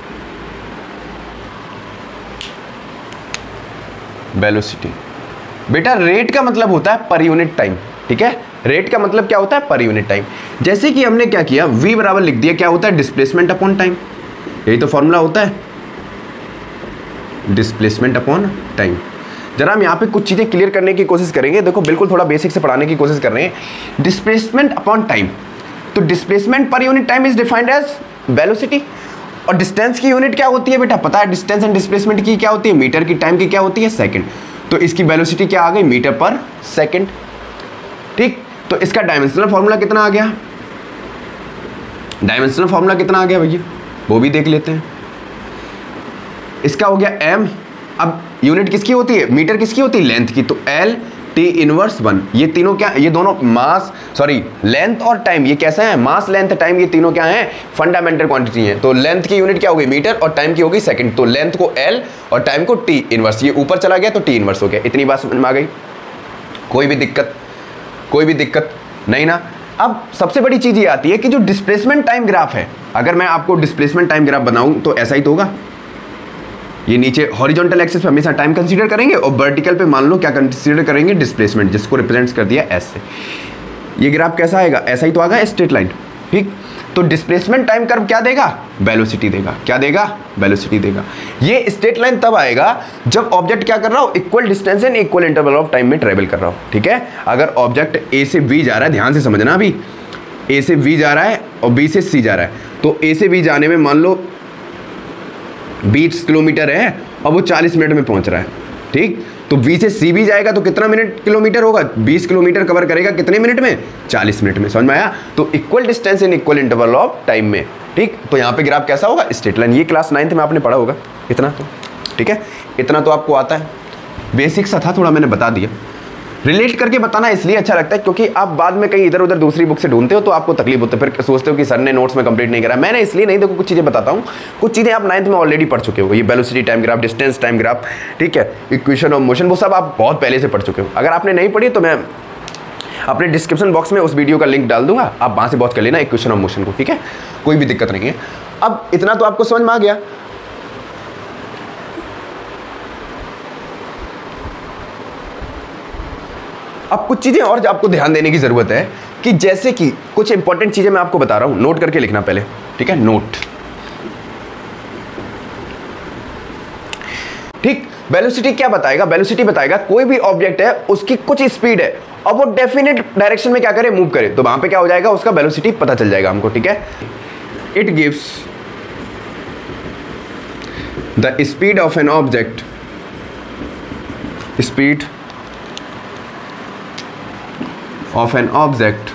velocity. बेटा रेट का मतलब होता है पर यूनिट टाइम, ठीक है, रेट का मतलब क्या होता है, पर यूनिट टाइम। जैसे कि हमने क्या किया, v बराबर लिख दिया, क्या होता है, डिस्प्लेसमेंट अपॉन टाइम, यही तो फॉर्मूला होता है, डिस्प्लेसमेंट अपॉन टाइम। जरा हम यहाँ पे कुछ चीजें क्लियर करने की कोशिश करेंगे, देखो बिल्कुल थोड़ा बेसिक से पढ़ाने की कोशिश कर रहे हैं। डिस्प्लेसमेंट अपॉन टाइम, तो डिस्प्लेसमेंट पर unit time is defined as velocity, और डिस्टेंस की यूनिट क्या होती है बेटा, पता है, डिस्टेंस एंड डिस्प्लेसमेंट की क्या होती है, मीटर की, टाइम की क्या होती है, सेकंड। तो इसकी वेलोसिटी क्या आ गई, मीटर पर सेकंड, ठीक। तो इसका डायमेंशनल फॉर्मूला कितना आ गया, डायमेंशनल फॉर्मूला कितना आ गया भैया, वो भी देख लेते हैं। इसका हो गया m, अब यूनिट किसकी होती है, मीटर किसकी होती है, लेंथ की, तो l t इनवर्स वन। ये तीनों क्या, ये दोनों मास, सॉरी लेंथ और टाइम, ये कैसे हैं, मास लेंथ टाइम, ये तीनों क्या हैं, फंडामेंटल क्वांटिटी हैं। तो लेंथ की यूनिट क्या हो गई, मीटर, और टाइम की हो गई सेकंड। तो लेंथ को l और टाइम को t इनवर्स, ये ऊपर चला गया तो t इनवर्स हो गया। इतनी बात समझ में आ गई, कोई भी दिक्कत, कोई भी दिक्कत नहीं ना। अब सबसे बड़ी चीज ये आती है कि जो डिस्प्लेसमेंट टाइम ग्राफ है, अगर मैं आपको डिस्प्लेसमेंट टाइम ग्राफ बनाऊं तो ऐसा ही तो होगा, ये नीचे हॉरिजॉन्टल एक्सिस पे हमेशा टाइम कंसीडर करेंगे और वर्टिकल पे मान लो क्या कंसीडर करेंगे, डिस्प्लेसमेंट, जिसको रिप्रेजेंट कर दिया एस से। ये ग्राफ कैसा आएगा, ऐसा ही तो आएगा, स्ट्रेट लाइन, ठीक। तो डिस्प्लेसमेंट टाइम कर्व क्या देगा, वेलोसिटी देगा, क्या देगा, वेलोसिटी देगा। ये स्ट्रेट लाइन तब आएगा जब ऑब्जेक्ट क्या कर रहा हो, equal distance and equal interval of time में ट्रेवल कर रहा हो, ठीक है। अगर ऑब्जेक्ट ए से बी जा रहा है, ध्यान से समझना, अभी ए से बी जा रहा है और बी से सी जा रहा है, तो ए से बी जाने में मान लो बीस किलोमीटर है और वो चालीस मिनट में पहुंच रहा है, ठीक। तो बी से सी भी जाएगा तो कितना मिनट किलोमीटर होगा, बीस किलोमीटर कवर करेगा कितने मिनट में, चालीस मिनट में। समझ में आया। तो equal distance in equal interval of time में, ठीक। तो यहाँ पे ग्राफ कैसा होगा, स्ट्रेट लाइन। ये क्लास नाइन्थ में आपने पढ़ा होगा इतना तो, ठीक है, इतना तो आपको आता है, बेसिक सा था, थोड़ा मैंने बता दिया। रिलेट करके बताना इसलिए अच्छा लगता है क्योंकि आप बाद में कहीं इधर उधर दूसरी बुक से ढूंढते हो तो आपको तकलीफ होती है, फिर सोचते हो कि सर ने नोट्स में कंप्लीट नहीं करा। मैंने इसलिए नहीं, देखो कुछ चीज़ें बताता हूँ, कुछ चीज़ें आप नाइन्थ में ऑलरेडी पढ़ चुके हो। ये velocity time graph, distance time graph, ठीक है, इक्वेशन ऑफ मोशन, वो सब आप बहुत पहले से पढ़ चुके हो। अगर आपने नहीं पढ़ी तो मैं अपने डिस्क्रिप्शन बॉक्स में उस वीडियो का लिंक डाल दूंगा, आप वहाँ से बहुत कर लेना इक्वेशन ऑफ मोशन को, ठीक है, कोई भी दिक्कत नहीं है। अब इतना तो आपको समझ में आ गया। अब कुछ चीज़ें और आपको ध्यान देने की ज़रूरत है कि जैसे कि कुछ इंपॉर्टेंट चीज़ें मैं आपको बता रहा हूँ, नोट करके लिखना पहले, ठीक है, नोट, ठीक। वेलोसिटी क्या बताएगा, वेलोसिटी बताएगा कोई भी ऑब्जेक्ट है उसकी कुछ स्पीड है और वो डेफिनेट डायरेक्शन में क्या करे, मूव करे, तो वहां पे क्या हो जाएगा, उसका वेलोसिटी पता चल जाएगा हमको, ठीक है। It gives the speed of an object, speed of an object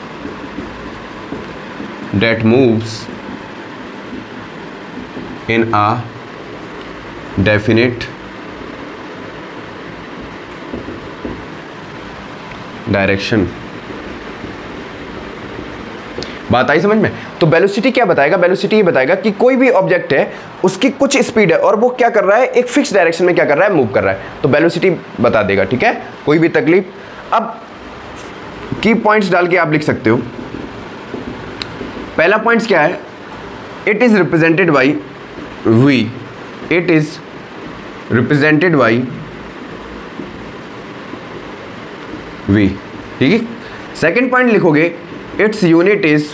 that moves in a definite direction। बात आई समझ में। तो वेलोसिटी क्या बताएगा, वेलोसिटी ये बताएगा कि कोई भी ऑब्जेक्ट है उसकी कुछ स्पीड है और वो क्या कर रहा है, एक फिक्स डायरेक्शन में क्या कर रहा है, मूव कर रहा है, तो वेलोसिटी बता देगा, ठीक है। कोई भी तकलीफ। अब की पॉइंट्स डाल के आप लिख सकते हो। पहला पॉइंट्स क्या है, it is represented by V, it is represented by V, ठीक है। सेकेंड पॉइंट लिखोगे, its unit is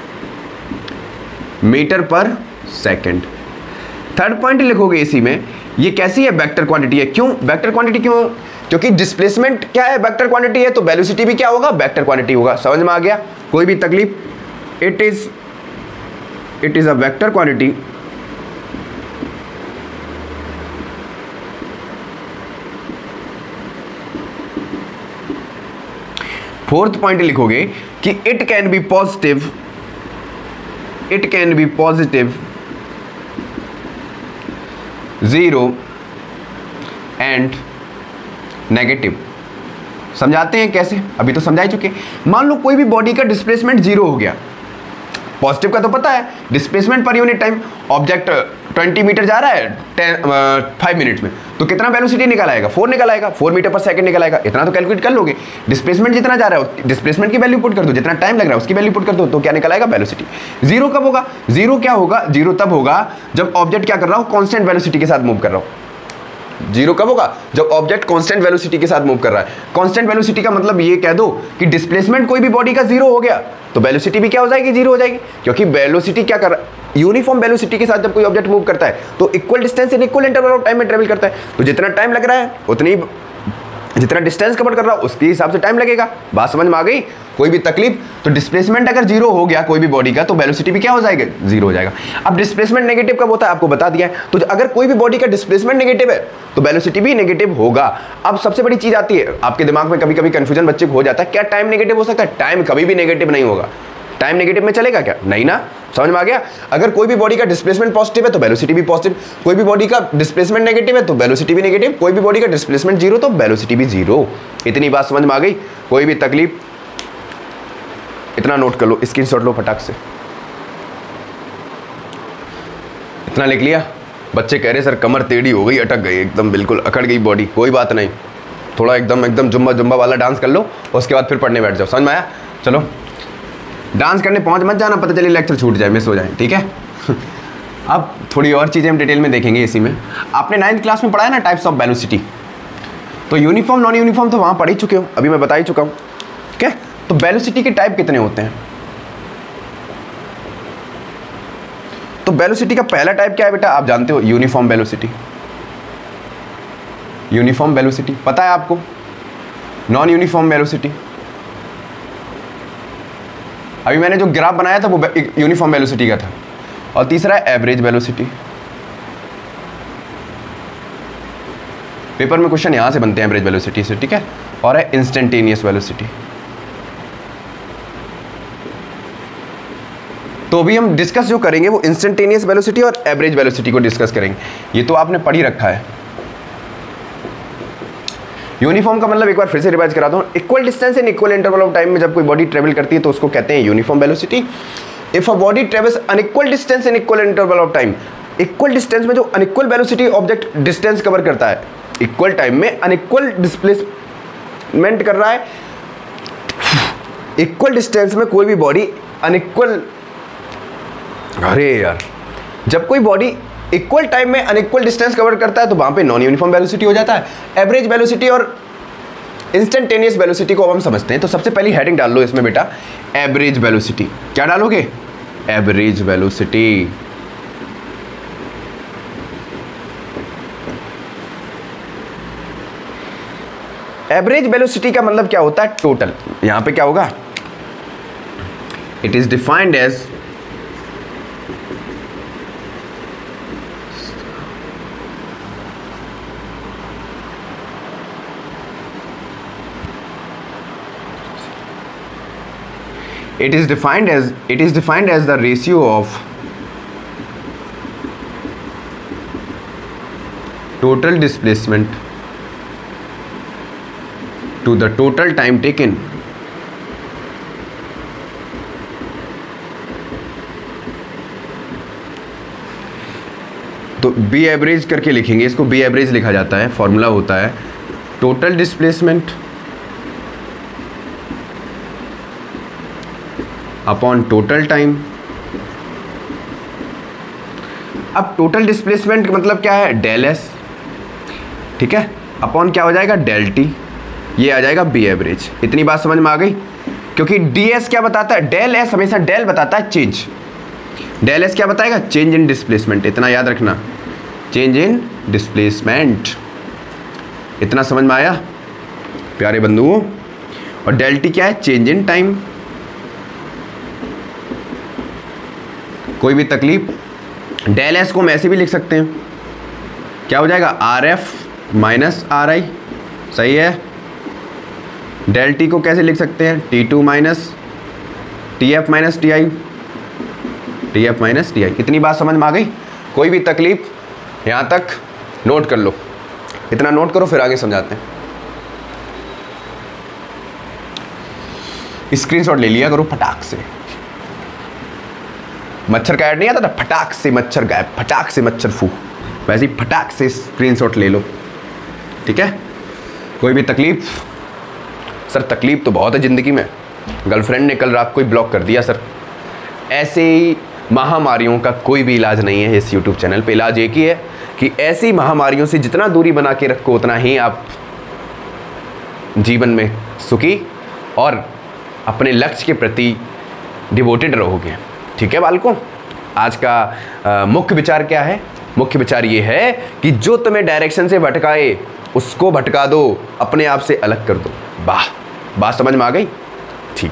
metre per second. Third point लिखोगे इसी में, ये कैसी है, वेक्टर क्वांटिटी है। क्यों वेक्टर क्वांटिटी, क्यों, क्योंकि डिस्प्लेसमेंट क्या है, वेक्टर क्वांटिटी है, तो वेलोसिटी भी क्या होगा, वेक्टर क्वांटिटी होगा। समझ में आ गया, कोई भी तकलीफ। It is it is a vector quantity fourth point लिखोगे कि it can be positive, it can be positive, zero and negative. समझाते हैं कैसे, अभी तो समझा ही चुके। मान लो कोई भी बॉडी का डिस्प्लेसमेंट जीरो हो गया, पॉजिटिव का तो पता है, डिस्प्लेसमेंट पर unit time, object twenty metre जा रहा है टेन फाइव मिनट्स में, तो कितना वेलोसिटी निकल आएगा, फोर निकल आएगा, फोर मीटर पर सेकंड निकल आएगा। इतना तो कैलकुलेट कर लोगे। डिस्प्लेसमेंट जितना जा रहा है डिस्प्लेसमेंट की वैल्यू पुट कर दो, जितना टाइम लग रहा है उसकी वैल्यू पुट कर दो, तो क्या निकल आएगा, वेलोसिटी। जीरो कब होगा, जीरो क्या होगा, जीरो तब होगा जब ऑब्जेक्ट क्या कर रहा हो, कांस्टेंट वेलोसिटी के साथ मूव कर रहा हो। जीरो कब होगा, जब ऑब्जेक्ट कांस्टेंट वेलोसिटी के साथ मूव कर रहा है। कांस्टेंट वेलोसिटी का मतलब ये कह दो कि डिस्प्लेसमेंट कोई भी बॉडी का जीरो हो गया तो वेलोसिटी भी क्या हो जाएगी, जीरो हो जाएगी। क्योंकि वेलोसिटी क्या कर रहा है, यूनिफॉर्म वेलोसिटी के साथ जब कोई ऑब्जेक्ट मूव करता है तो equal distance in equal interval of time में ट्रेवल करता है। तो जितना टाइम लग रहा है उतनी, जितना डिस्टेंस कवर कर रहा है उसके हिसाब से टाइम लगेगा। बात समझ में आ गई, कोई भी तकलीफ। तो डिस्प्लेसमेंट अगर जीरो हो गया कोई भी बॉडी का तो वेलोसिटी भी क्या हो जाएगा, जीरो हो जाएगा। अब डिस्प्लेसमेंट नेगेटिव कब होता है आपको बता दिया है। तो अगर कोई भी बॉडी का डिस्प्लेसमेंट नेगेटिव है तो वेलोसिटी भी नेगेटिव होगा। अब सबसे बड़ी चीज आती है, आपके दिमाग में कभी कभी कंफ्यूजन बच्चे को हो जाता है, क्या टाइम नेगेटिव हो सकता है। टाइम कभी भी नेगेटिव नहीं होगा। टाइम नेगेटिव में चलेगा क्या, नहीं ना। समझ में आ गया। अगर कोई भी बॉडी का डिस्प्लेसमेंट पॉजिटिव है तो वेलोसिटी भी पॉजिटिव, कोई भी बॉडी का डिस्प्लेसमेंट नेगेटिव है तो वेलोसिटी भी नेगेटिव, कोई भी बॉडी का डिस्प्लेसमेंट जीरो तो वेलोसिटी भी जीरो। इतनी बात समझ में आ गई, कोई भी तकलीफ। इतना नोट कर लो, स्क्रीनशॉट लो फटाक से। इतना लिख लिया। बच्चे कह रहे सर कमर टेढ़ी हो गई, अटक गई, एकदम बिल्कुल अकड़ गई बॉडी। कोई बात नहीं, थोड़ा एकदम एकदम जुम्बा जुम्बा वाला डांस कर लो, उसके बाद फिर पढ़ने बैठ जाओ। समझ में आया। चलो डांस करने पहुंच मत जाना, पता चले लेक्चर छूट जाए, मिस हो जाए, ठीक है। अब थोड़ी और चीज़ें हम डिटेल में देखेंगे इसी में। आपने नाइन्थ क्लास में पढ़ा है ना टाइप्स ऑफ वेलोसिटी, तो यूनिफॉर्म नॉन यूनिफॉर्म तो वहाँ पढ़ ही चुके हो, अभी मैं बता ही चुका हूँ। ठीक है, तो वेलोसिटी के टाइप कितने होते हैं? तो वेलोसिटी का पहला टाइप क्या है बेटा, आप जानते हो, यूनिफॉर्म वेलोसिटी। यूनिफॉर्म वेलोसिटी पता है आपको। नॉन यूनिफॉर्म वेलोसिटी, अभी मैंने जो ग्राफ बनाया था वो यूनिफॉर्म वेलोसिटी का था। और तीसरा है एवरेज वेलोसिटी। पेपर में क्वेश्चन यहां से बनते हैं एवरेज वेलोसिटी से, ठीक है। और है इंस्टेंटेनियस वेलोसिटी। तो अभी हम डिस्कस जो करेंगे वो इंस्टेंटेनियस वेलोसिटी और एवरेज वेलोसिटी को डिस्कस करेंगे। ये तो आपने पढ़ ही रखा है। यूनिफॉर्म का मतलब एक बार फिर से रिवाइज कराता हूँ, equal distance in equal interval of time में जब कोई बॉडी ट्रेवल करती है तो उसको कहते हैं uniform velocity. If a body travels unequal distance in equal interval of time, equal distance में जो unequal velocity object distance cover करता है, इक्वल टाइम में अनइक्वल डिस्प्लेसमेंट कर रहा है, इक्वल डिस्टेंस में कोई भी बॉडी अनइक्वल, अरे यार, जब कोई बॉडी इक्वल टाइम में अनइक्वल डिस्टेंस कवर करता है तो वहां पे नॉन यूनिफॉर्म वेलोसिटी हो जाता है। एवरेज वेलोसिटी और इंस्टेंटेनियस वेलोसिटी को अब हम समझते हैं। तो सबसे पहली हेडिंग डाल लो इसमें बेटा, एवरेज वेलोसिटी। क्या डालोगे? Average velocity. एवरेज वेलोसिटी का मतलब क्या होता है? टोटल। यहां पे क्या होगा? It is defined as It is defined as it is defined as the ratio of total displacement to the total time taken तो बी एवरेज करके लिखेंगे इसको। बी एवरेज लिखा जाता है, फॉर्मूला होता है total displacement upon total time. अब टोटल डिस्प्लेसमेंट मतलब क्या है? डेल एस, ठीक है, अपॉन क्या हो जाएगा? Del T. ये आ जाएगा बी एवरेज। इतनी बात समझ में आ गई? क्योंकि डी एस क्या बताता है? डेल एस हमेशा डेल बताता है चेंज। डेल एस क्या बताएगा? Change in displacement. इतना याद रखना, चेंज इन डिस्प्लेसमेंट। इतना समझ में आया प्यारे बंधुओं? और डेल टी क्या है? Change in time. कोई भी तकलीफ? डेल एस को हम ऐसे भी लिख सकते हैं, क्या हो जाएगा? R F minus R I. सही है। डेल टी को कैसे लिख सकते हैं? T two minus T F minus T I, T F minus T I. इतनी बात समझ में आ गई? कोई भी तकलीफ यहाँ तक नोट कर लो, इतना नोट करो फिर आगे समझाते हैं। स्क्रीनशॉट ले लिया करो फटाक से। मच्छर का ऐड नहीं आता था, फटाक से मच्छर गायब, फटाक से मच्छर फू, वैसे ही फटाक से स्क्रीनशॉट ले लो, ठीक है। कोई भी तकलीफ? सर तकलीफ तो बहुत है ज़िंदगी में, गर्लफ्रेंड ने कल रात को ही ब्लॉक कर दिया सर। ऐसे ही महामारियों का कोई भी इलाज नहीं है इस यूट्यूब चैनल पे। इलाज एक ही है कि ऐसी महामारियों से जितना दूरी बना के रखो उतना ही आप जीवन में सुखी और अपने लक्ष्य के प्रति डिवोटेड रहोगे, ठीक है बालकों। आज का आ, मुख्य विचार क्या है? मुख्य विचार ये है कि जो तुम्हें डायरेक्शन से भटकाए उसको भटका दो, अपने आप से अलग कर दो। वाह, बात समझ में आ गई? ठीक।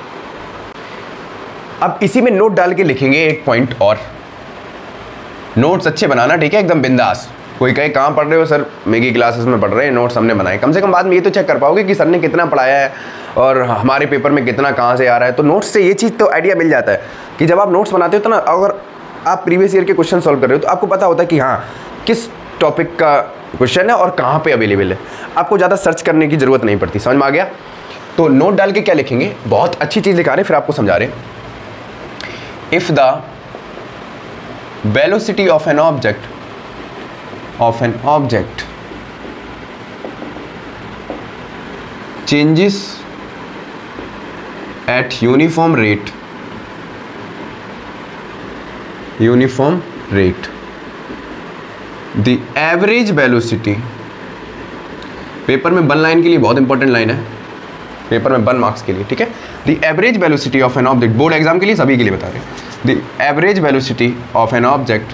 अब इसी में नोट डाल के लिखेंगे एक पॉइंट और। नोट्स अच्छे बनाना, ठीक है, एकदम बिंदास। कोई कहे कहाँ पढ़ रहे हो सर? मेगी क्लासेस में पढ़ रहे हैं, नोट्स हमने बनाए। कम से कम बाद में ये तो चेक कर पाओगे कि सर ने कितना पढ़ाया है और हमारे पेपर में कितना कहाँ से आ रहा है। तो नोट्स से ये चीज़ तो आइडिया मिल जाता है कि जब आप नोट्स बनाते हो तो ना, अगर आप प्रीवियस ईयर के क्वेश्चन सॉल्व कर रहे हो तो आपको पता होता है कि हाँ किस टॉपिक का क्वेश्चन है और कहाँ पे अवेलेबल है। आपको ज़्यादा सर्च करने की ज़रूरत नहीं पड़ती। समझ में आ गया? तो नोट डाल के क्या लिखेंगे? बहुत अच्छी चीज़ लिखा रहे हैं, फिर आपको समझा रहे हैं। If the velocity of an object of an object changes at uniform rate uniform rate, the average velocity, paper में वन लाइन के लिए बहुत इंपॉर्टेंट लाइन है, पेपर में वन मार्क्स के लिए, ठीक है। The average velocity of an object, board exam के लिए सभी के लिए बता रहे हैं, the average velocity of an object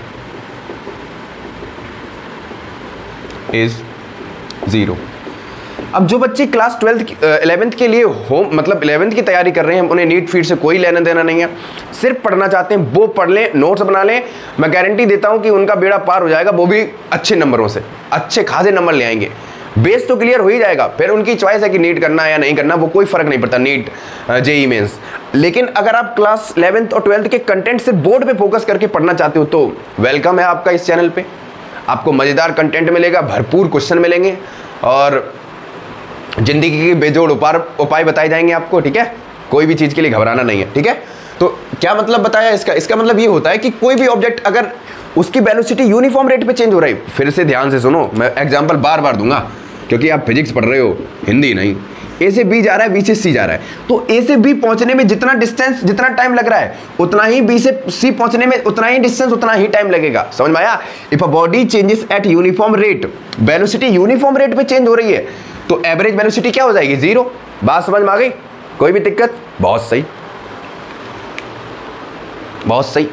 is zero. अब जो बच्चे क्लास ट्वेल्थ इलेवेंथ के लिए होम मतलब इलेवेंथ की तैयारी कर रहे हैं, उन्हें नीट फीड से कोई लेना देना नहीं है, सिर्फ पढ़ना चाहते हैं, वो पढ़ लें, नोट्स बना लें, मैं गारंटी देता हूं कि उनका बेड़ा पार हो जाएगा, वो भी अच्छे नंबरों से, अच्छे खासे नंबर ले आएंगे, बेस तो क्लियर हो ही जाएगा। फिर उनकी चॉइस है कि नीट करना है या नहीं करना, वो कोई फर्क नहीं पड़ता, नीट जेई मेंस। लेकिन अगर आप क्लास इलेवेंथ और ट्वेल्थ के कंटेंट से बोर्ड पे फोकस करके पढ़ना चाहते हो तो वेलकम है आपका इस चैनल पे। आपको मज़ेदार कंटेंट मिलेगा, भरपूर क्वेश्चन मिलेंगे और जिंदगी के बेजोड़ उपाय उपाय बताए जाएंगे आपको, ठीक है। कोई भी चीज़ के लिए घबराना नहीं है, ठीक है। तो क्या मतलब बताया इसका, इसका मतलब ये होता है कि कोई भी ऑब्जेक्ट अगर उसकी वेलोसिटी यूनिफॉर्म रेट पे चेंज हो रही है, फिर से ध्यान से सुनो, मैं एग्जांपल बार बार दूंगा क्योंकि आप फिजिक्स पढ़ रहे हो, हिंदी नहीं। ए से बी जा रहा है, बी से सी जा रहा है, तो ए से बी पहुंचने में जितना डिस्टेंस जितना टाइम लग रहा है उतना ही बी से सी पहुंचने में उतना ही डिस्टेंस उतना ही टाइम लगेगा। समझ में आया? If a body changes at uniform rate, velocity uniform rate पे चेंज हो रही है तो एवरेज वेलोसिटी क्या हो जाएगी? जीरो। बात समझ में आ गई? कोई भी दिक्कत? बहुत सही, बहुत सही।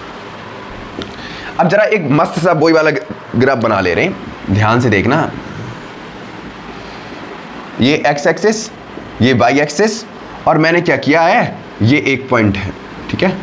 अब जरा एक मस्त सा बोई वाला ग्राफ बना ले रहे हैं, ध्यान से देखना। ये एक्स एक्सिस, ये वाई एक्सिस, और मैंने क्या किया है, ये एक पॉइंट है, ठीक है,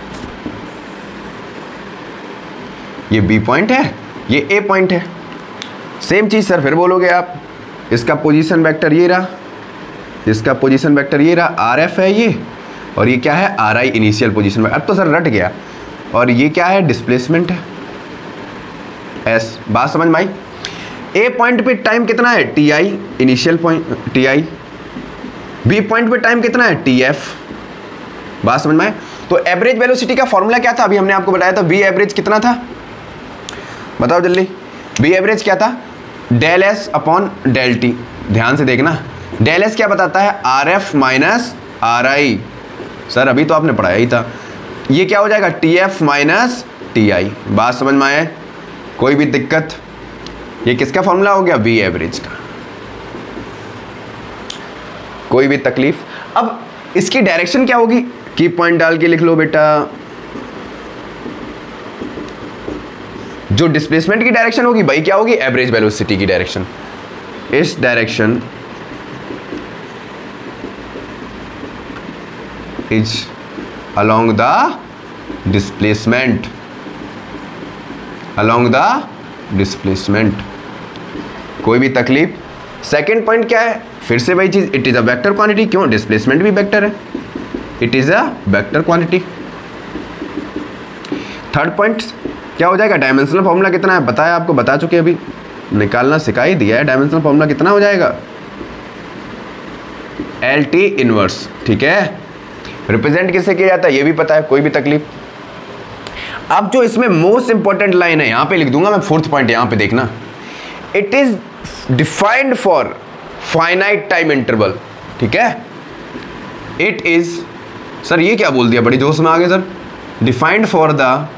ये बी पॉइंट है, ये ए पॉइंट है। सेम चीज सर फिर बोलोगे आप, इसका पोजीशन वेक्टर ये रहा, इसका पोजीशन वेक्टर ये रहा, आर एफ है ये, और ये क्या है, आर आई इनिशियल पोजीशन। अब तो सर रट गया। और ये क्या है, डिस्प्लेसमेंट है, एस। बात समझ में आई? ए पॉइंट पे टाइम कितना है, T I initial point, T I. B point पे टाइम कितना है, टी एफ। बात समझ में आए? तो एवरेज वेलोसिटी का फॉर्मूला क्या था, अभी हमने आपको बताया था। वी एवरेज कितना था, बताओ जल्दी। वी एवरेज क्या था, del S upon del T. ध्यान से देखना, डेल एस क्या बताता है, R F minus R I. Sir अभी तो आपने पढ़ाया ही था। ये क्या हो जाएगा, T F minus T I. बात समझ में आए? कोई भी दिक्कत? ये किसका फॉर्मूला हो गया, वी एवरेज का। कोई भी तकलीफ? अब इसकी डायरेक्शन क्या होगी, की पॉइंट डाल के लिख लो बेटा। जो डिस्प्लेसमेंट की डायरेक्शन होगी भाई क्या होगी, एवरेज वेलोसिटी की डायरेक्शन। इस direction is along the displacement, along the displacement. कोई भी तकलीफ? सेकेंड पॉइंट क्या है, फिर से वही चीज, it is a vector quantity. क्यों, डिस्प्लेसमेंट भी वेक्टर है, it is a vector quantity. Third point क्या हो जाएगा, डायमेंशनल फॉर्मूला कितना है, बताया आपको, बता चुके अभी, निकालना सिखा ही दिया है। डायमेंशनल फॉर्मूला कितना हो जाएगा, एल टी इनवर्स, ठीक है। रिप्रेजेंट किससे किया जाता है ये भी पता है, कोई भी तकलीफ? अब जो इसमें मोस्ट इंपॉर्टेंट लाइन है, यहां पे लिख दूंगा मैं, फोर्थ पॉइंट यहां पे देखना, it is defined for finite time interval, ठीक है। इट इज, सर ये क्या बोल दिया, बड़ी जोश में आ गए sir. Defined for the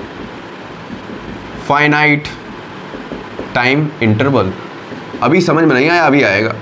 finite time interval. अभी समझ में नहीं आया, अभी आएगा।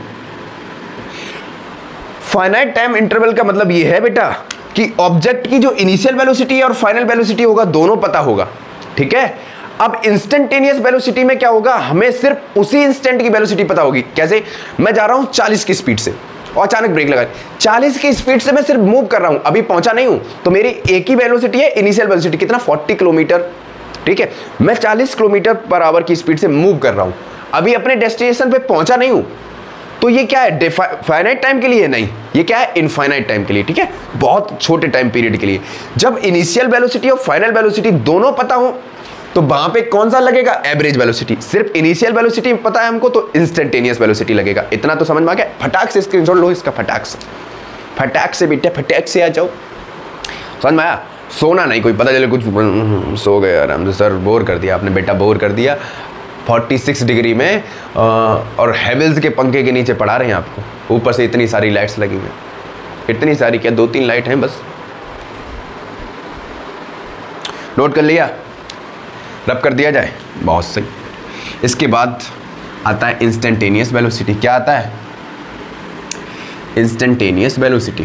फाइनाइट टाइम इंटरवल का मतलब ये है बेटा कि ऑब्जेक्ट की जो इनिशियल वेलोसिटी और फाइनल वेलोसिटी होगा दोनों पता होगा, ठीक है। अब इंस्टेंटेनियस वेलोसिटी में क्या होगा, हमें सिर्फ उसी इंस्टेंट की वेलोसिटी पता होगी। कैसे, मैं जा रहा हूं चालीस की स्पीड से और अचानक ब्रेक लगा, चालीस की स्पीड से मैं सिर्फ मूव कर रहा हूं, अभी पहुंचा नहीं हूं, तो मेरी एक ही वेलोसिटी है, इनिशियल वेलोसिटी कितना, चालीस किलोमीटर, ठीक है। मैं चालीस किलोमीटर पर आवर की स्पीड से मूव कर रहा हूं, अभी अपने डेस्टिनेशन पे पहुंचा नहीं हूं, तो ये क्या है, फाइनाइट टाइम के लिए नहीं, ये क्या है, इनफाइनाइट टाइम के लिए, ठीक है, बहुत छोटे टाइम पीरियड के लिए। जब इनिशियल वेलोसिटी और फाइनल वेलोसिटी दोनों पता हो तो वहां पे कौन सा लगेगा, एवरेज वेलोसिटी। सिर्फ इनिशियल वेलोसिटी पता है हमको तो इंस्टेंटेनियस वेलोसिटी लगेगा। इतना तो समझ में आ गया। फटाक से स्क्रीनशॉट लो इसका, फटाक से, फटाक से बेटे, फटाक से आ जाओ। समझ में आया? सोना नहीं, कोई पता चले कुछ सो गए आराम से, सर बोर कर दिया आपने बेटा, बोर कर दिया। छियालीस डिग्री में और हेवल्स के पंखे के नीचे पढ़ा रहे हैं आपको, ऊपर से इतनी सारी लाइट्स लगी हुई हैं, इतनी सारी क्या, दो तीन लाइट हैं बस। नोट कर लिया? रब कर दिया जाए, बहुत सही। इसके बाद आता है इंस्टेंटेनियस वेलोसिटी। क्या आता है? Instantaneous velocity.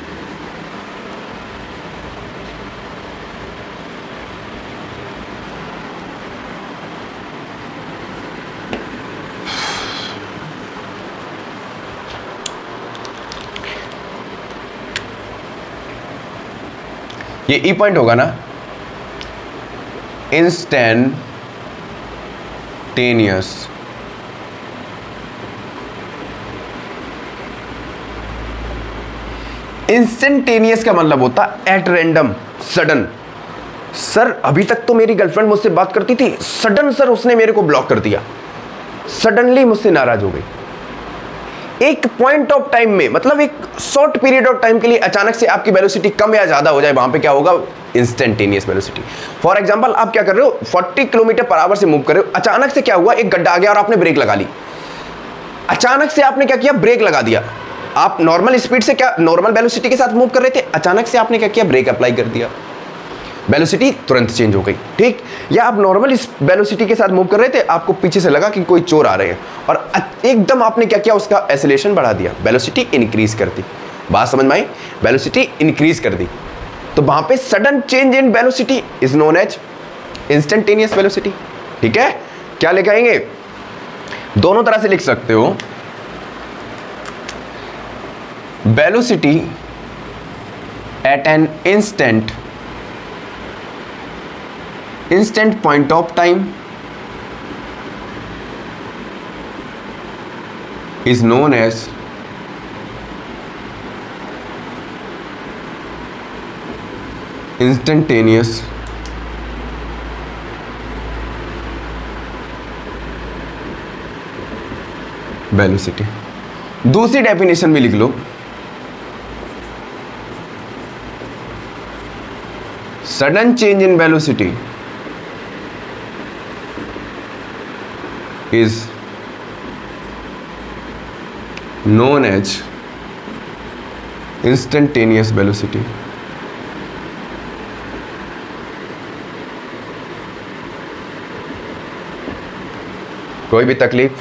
ये ई पॉइंट होगा ना, इंस्टेंटेनियस इंस्टेंटेनियस का मतलब होता है एट रैंडम, सडन। सर अभी तक तो मेरी गर्लफ्रेंड मुझसे बात करती थी, सडन सर उसने मेरे को ब्लॉक कर दिया, सडनली मुझसे नाराज हो गई। एक पॉइंट ऑफ टाइम में, मतलब एक शॉर्ट पीरियड ऑफ टाइम के लिए अचानक से आपकी वेलोसिटी कम या ज्यादा हो जाए, वहां पे क्या होगा? Instantaneous velocity. फॉर एग्जांपल आप क्या कर रहे हो, चालीस किलोमीटर पर आवर से मूव कर रहे हो, अचानक से क्या हुआ? एक गड्ढा आ गया और आपने ब्रेक लगा ली। अचानक से आपने क्या किया? ब्रेक लगा दिया। आप नॉर्मल स्पीड से, क्या नॉर्मल वेलोसिटी के साथ मूव कर रहे थे, अचानक से आपने क्या किया? ब्रेक अप्लाई कर दिया, वेलोसिटी तुरंत चेंज हो गई, ठीक। या आप नॉर्मल इस वेलोसिटी के साथ मूव कर रहे थे, आपको पीछे से लगा कि कोई चोर आ रहे हैं और एकदम आपने क्या किया? उसका एक्सेलरेशन बढ़ा दिया, वेलोसिटी इंक्रीज कर दी। बात समझ में आई? वेलोसिटी इंक्रीज कर दी, तो वहां पे sudden change in velocity is known as instantaneous velocity, ठीक है। क्या लेके आएंगे? दोनों तरह से लिख सकते हो, velocity at an instant instant point of time is known as instantaneous velocity। दूसरी डेफिनेशन भी लिख लो, sudden change in velocity is known as instantaneous velocity। कोई भी तकलीफ?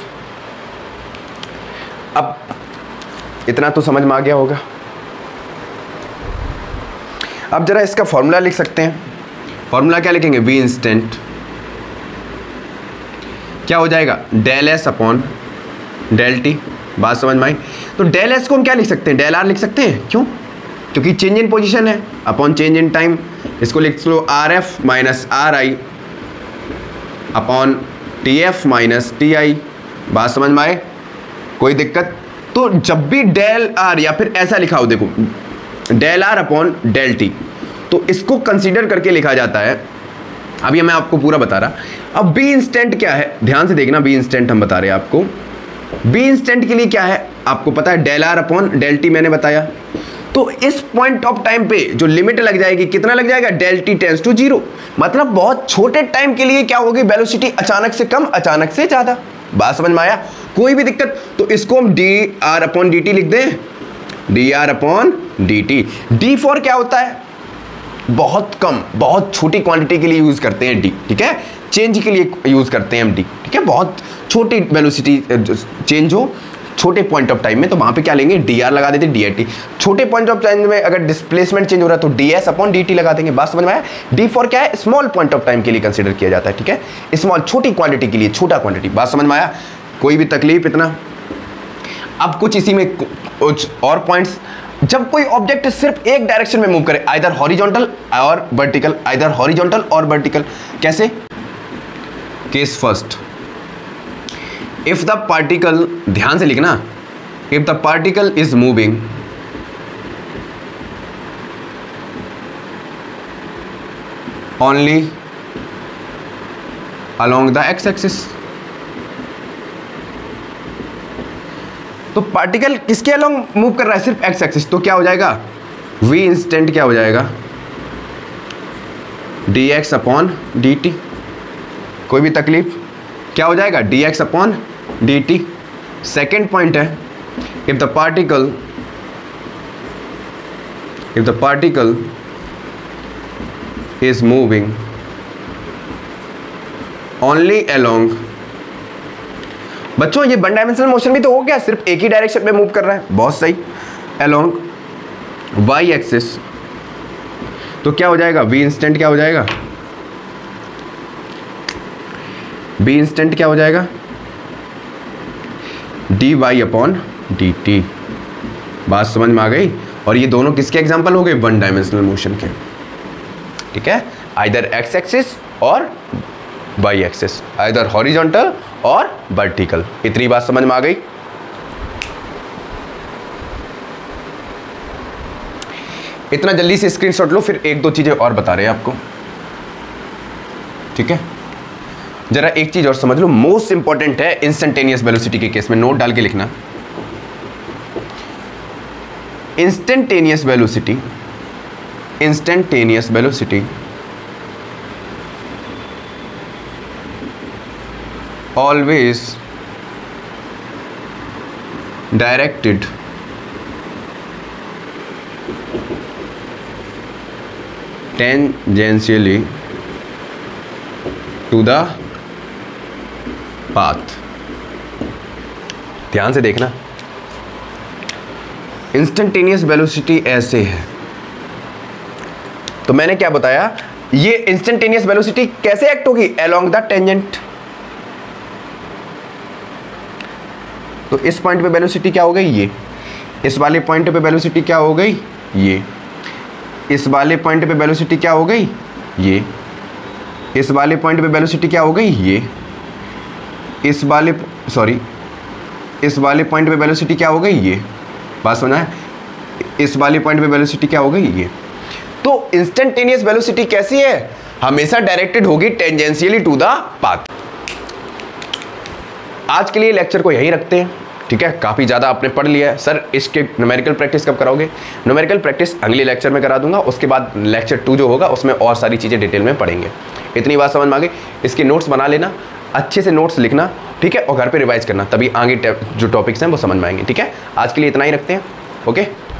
अब इतना तो समझ में आ गया होगा। अब जरा इसका फॉर्मूला लिख सकते हैं। फॉर्मूला क्या लिखेंगे? वी इंस्टेंट क्या हो जाएगा? Del S upon del T. बात समझ में आई? तो डेल एस को हम क्या लिख सकते हैं? डेल आर लिख सकते हैं। क्यों? क्योंकि चेंज इन पोजीशन है अपॉन चेंज इन टाइम। इसको लिख लो R F minus R I upon T F minus T I. बात समझ में आए? कोई दिक्कत? तो जब भी डेल आर या फिर ऐसा लिखा हो, देखो del R upon del T, तो इसको कंसीडर करके लिखा जाता है। अभी मैं आपको पूरा बता रहा। अब बी इंस्टेंट क्या है, ध्यान से देखना। बी इंस्टेंट हम बता रहे हैं आपको। बी इंस्टेंट के लिए क्या है आपको पता है? Del R upon del T मैंने बताया। तो इस पॉइंट ऑफ टाइम पे जो लिमिट लग जाएगी, कितना लग जाएगा? Del T tends to zero. मतलब बहुत छोटे टाइम के लिए क्या होगी? वेलोसिटी अचानक से कम, अचानक से ज्यादा। बात समझ में आया? कोई भी दिक्कत? तो इसको हम D R upon D T लिख दें, D R upon D T. D for क्या होता है? बहुत कम, बहुत छोटी क्वांटिटी के लिए यूज करते हैं डी, ठीक है। चेंज के लिए यूज करते हैं हम डी, ठीक है। बहुत छोटी वेलोसिटी चेंज हो छोटे पॉइंट ऑफ टाइम में, तो वहां पे क्या लेंगे? डी आर लगा देते, डी आई टी। छोटे पॉइंट ऑफ टाइम में अगर डिस्प्लेसमेंट चेंज हो रहा है तो D S upon D T लगा देंगे। बात समझ में आया? डी फॉर क्या है? स्मॉल पॉइंट ऑफ टाइम के लिए कंसिडर किया जाता है, ठीक है। स्मॉल, छोटी क्वांटिटी के लिए, छोटा क्वांटिटी। बात समझ में आया? कोई भी तकलीफ इतना? अब कुछ इसी में कुछ और पॉइंट्स। जब कोई ऑब्जेक्ट सिर्फ एक डायरेक्शन में मूव करे, आइदर हॉरिजॉन्टल और वर्टिकल, आइदर हॉरिजॉन्टल और वर्टिकल। कैसे? Case first, if the particle, ध्यान से लिखना, if the particle is moving only along the X axis. तो पार्टिकल किसके अलोंग मूव कर रहा है? सिर्फ एक्स एक्सिस। तो क्या हो जाएगा? वी इंस्टेंट क्या हो जाएगा? D X upon D T. कोई भी तकलीफ? क्या हो जाएगा? D X upon D T. Second point है, if the particle if the particle is moving only along. बच्चों ये वन डायमेंशनल मोशन भी तो हो गया, सिर्फ एक ही डायरेक्शन में मूव कर रहा है, बहुत सही। अलोंग वाई एक्सिस, तो क्या हो जाएगा, वी इंस्टेंट क्या हो जाएगा, बी इंस्टेंट क्या हो जाएगा, D Y upon D T. बात समझ में आ गई। और ये दोनों किसके एग्जाम्पल हो गए, वन डायमेंशनल मोशन के, ठीक है, आइदर एक्स एक्सिस और वाई एक्सिस, आइदर हॉरिजॉन्टल और वर्टिकल। इतनी बात समझ में आ गई। इतना जल्दी से स्क्रीनशॉट लो, फिर एक दो चीजें और बता रहे हैं आपको, ठीक है। जरा एक चीज और समझ लो, मोस्ट इंपॉर्टेंट है इंस्टेंटेनियस वेलोसिटी के केस में, नोट डाल के लिखना। Instantaneous velocity, instantaneous velocity always directed tangentially to the path। ध्यान से देखना, इंस्टेंटेनियस वेलोसिटी ऐसे है। तो मैंने क्या बताया, ये इंस्टेंटेनियस वेलोसिटी कैसे एक्ट होगी, अलोंग द टेंजेंट। तो इस पॉइंट पे वेलोसिटी क्या हो गई, ये, इस वाले पॉइंट पे वेलोसिटी क्या हो गई, ये, इस वाले पॉइंट पे वेलोसिटी क्या हो गई, ये, इस वाले पॉइंट पे वेलोसिटी क्या हो गई, ये, इस वाले सॉरी इस वाले पॉइंट पे वेलोसिटी क्या हो गई, ये। बात समझा है, इस वाले पॉइंट पे वेलोसिटी क्या हो गई, ये। तो इंस्टेंटेनियस वेलोसिटी कैसी है, हमेशा डायरेक्टेड होगी टेंजेंशियली टू द पाथ। आज के लिए लेक्चर को यहीं रखते हैं, ठीक है। काफ़ी ज़्यादा आपने पढ़ लिया है। सर इसके न्यूमेरिकल प्रैक्टिस कब कराओगे, न्यूमेरिकल प्रैक्टिस अगले लेक्चर में करा दूंगा, उसके बाद लेक्चर टू जो होगा उसमें और सारी चीज़ें डिटेल में पढ़ेंगे। इतनी बात समझ में आ गई। इसके नोट्स बना लेना, अच्छे से नोट्स लिखना, ठीक है, और घर पे रिवाइज करना, तभी आगे जो टॉपिक्स हैं वो समझ में आएंगे, ठीक है। आज के लिए इतना ही रखते हैं, ओके।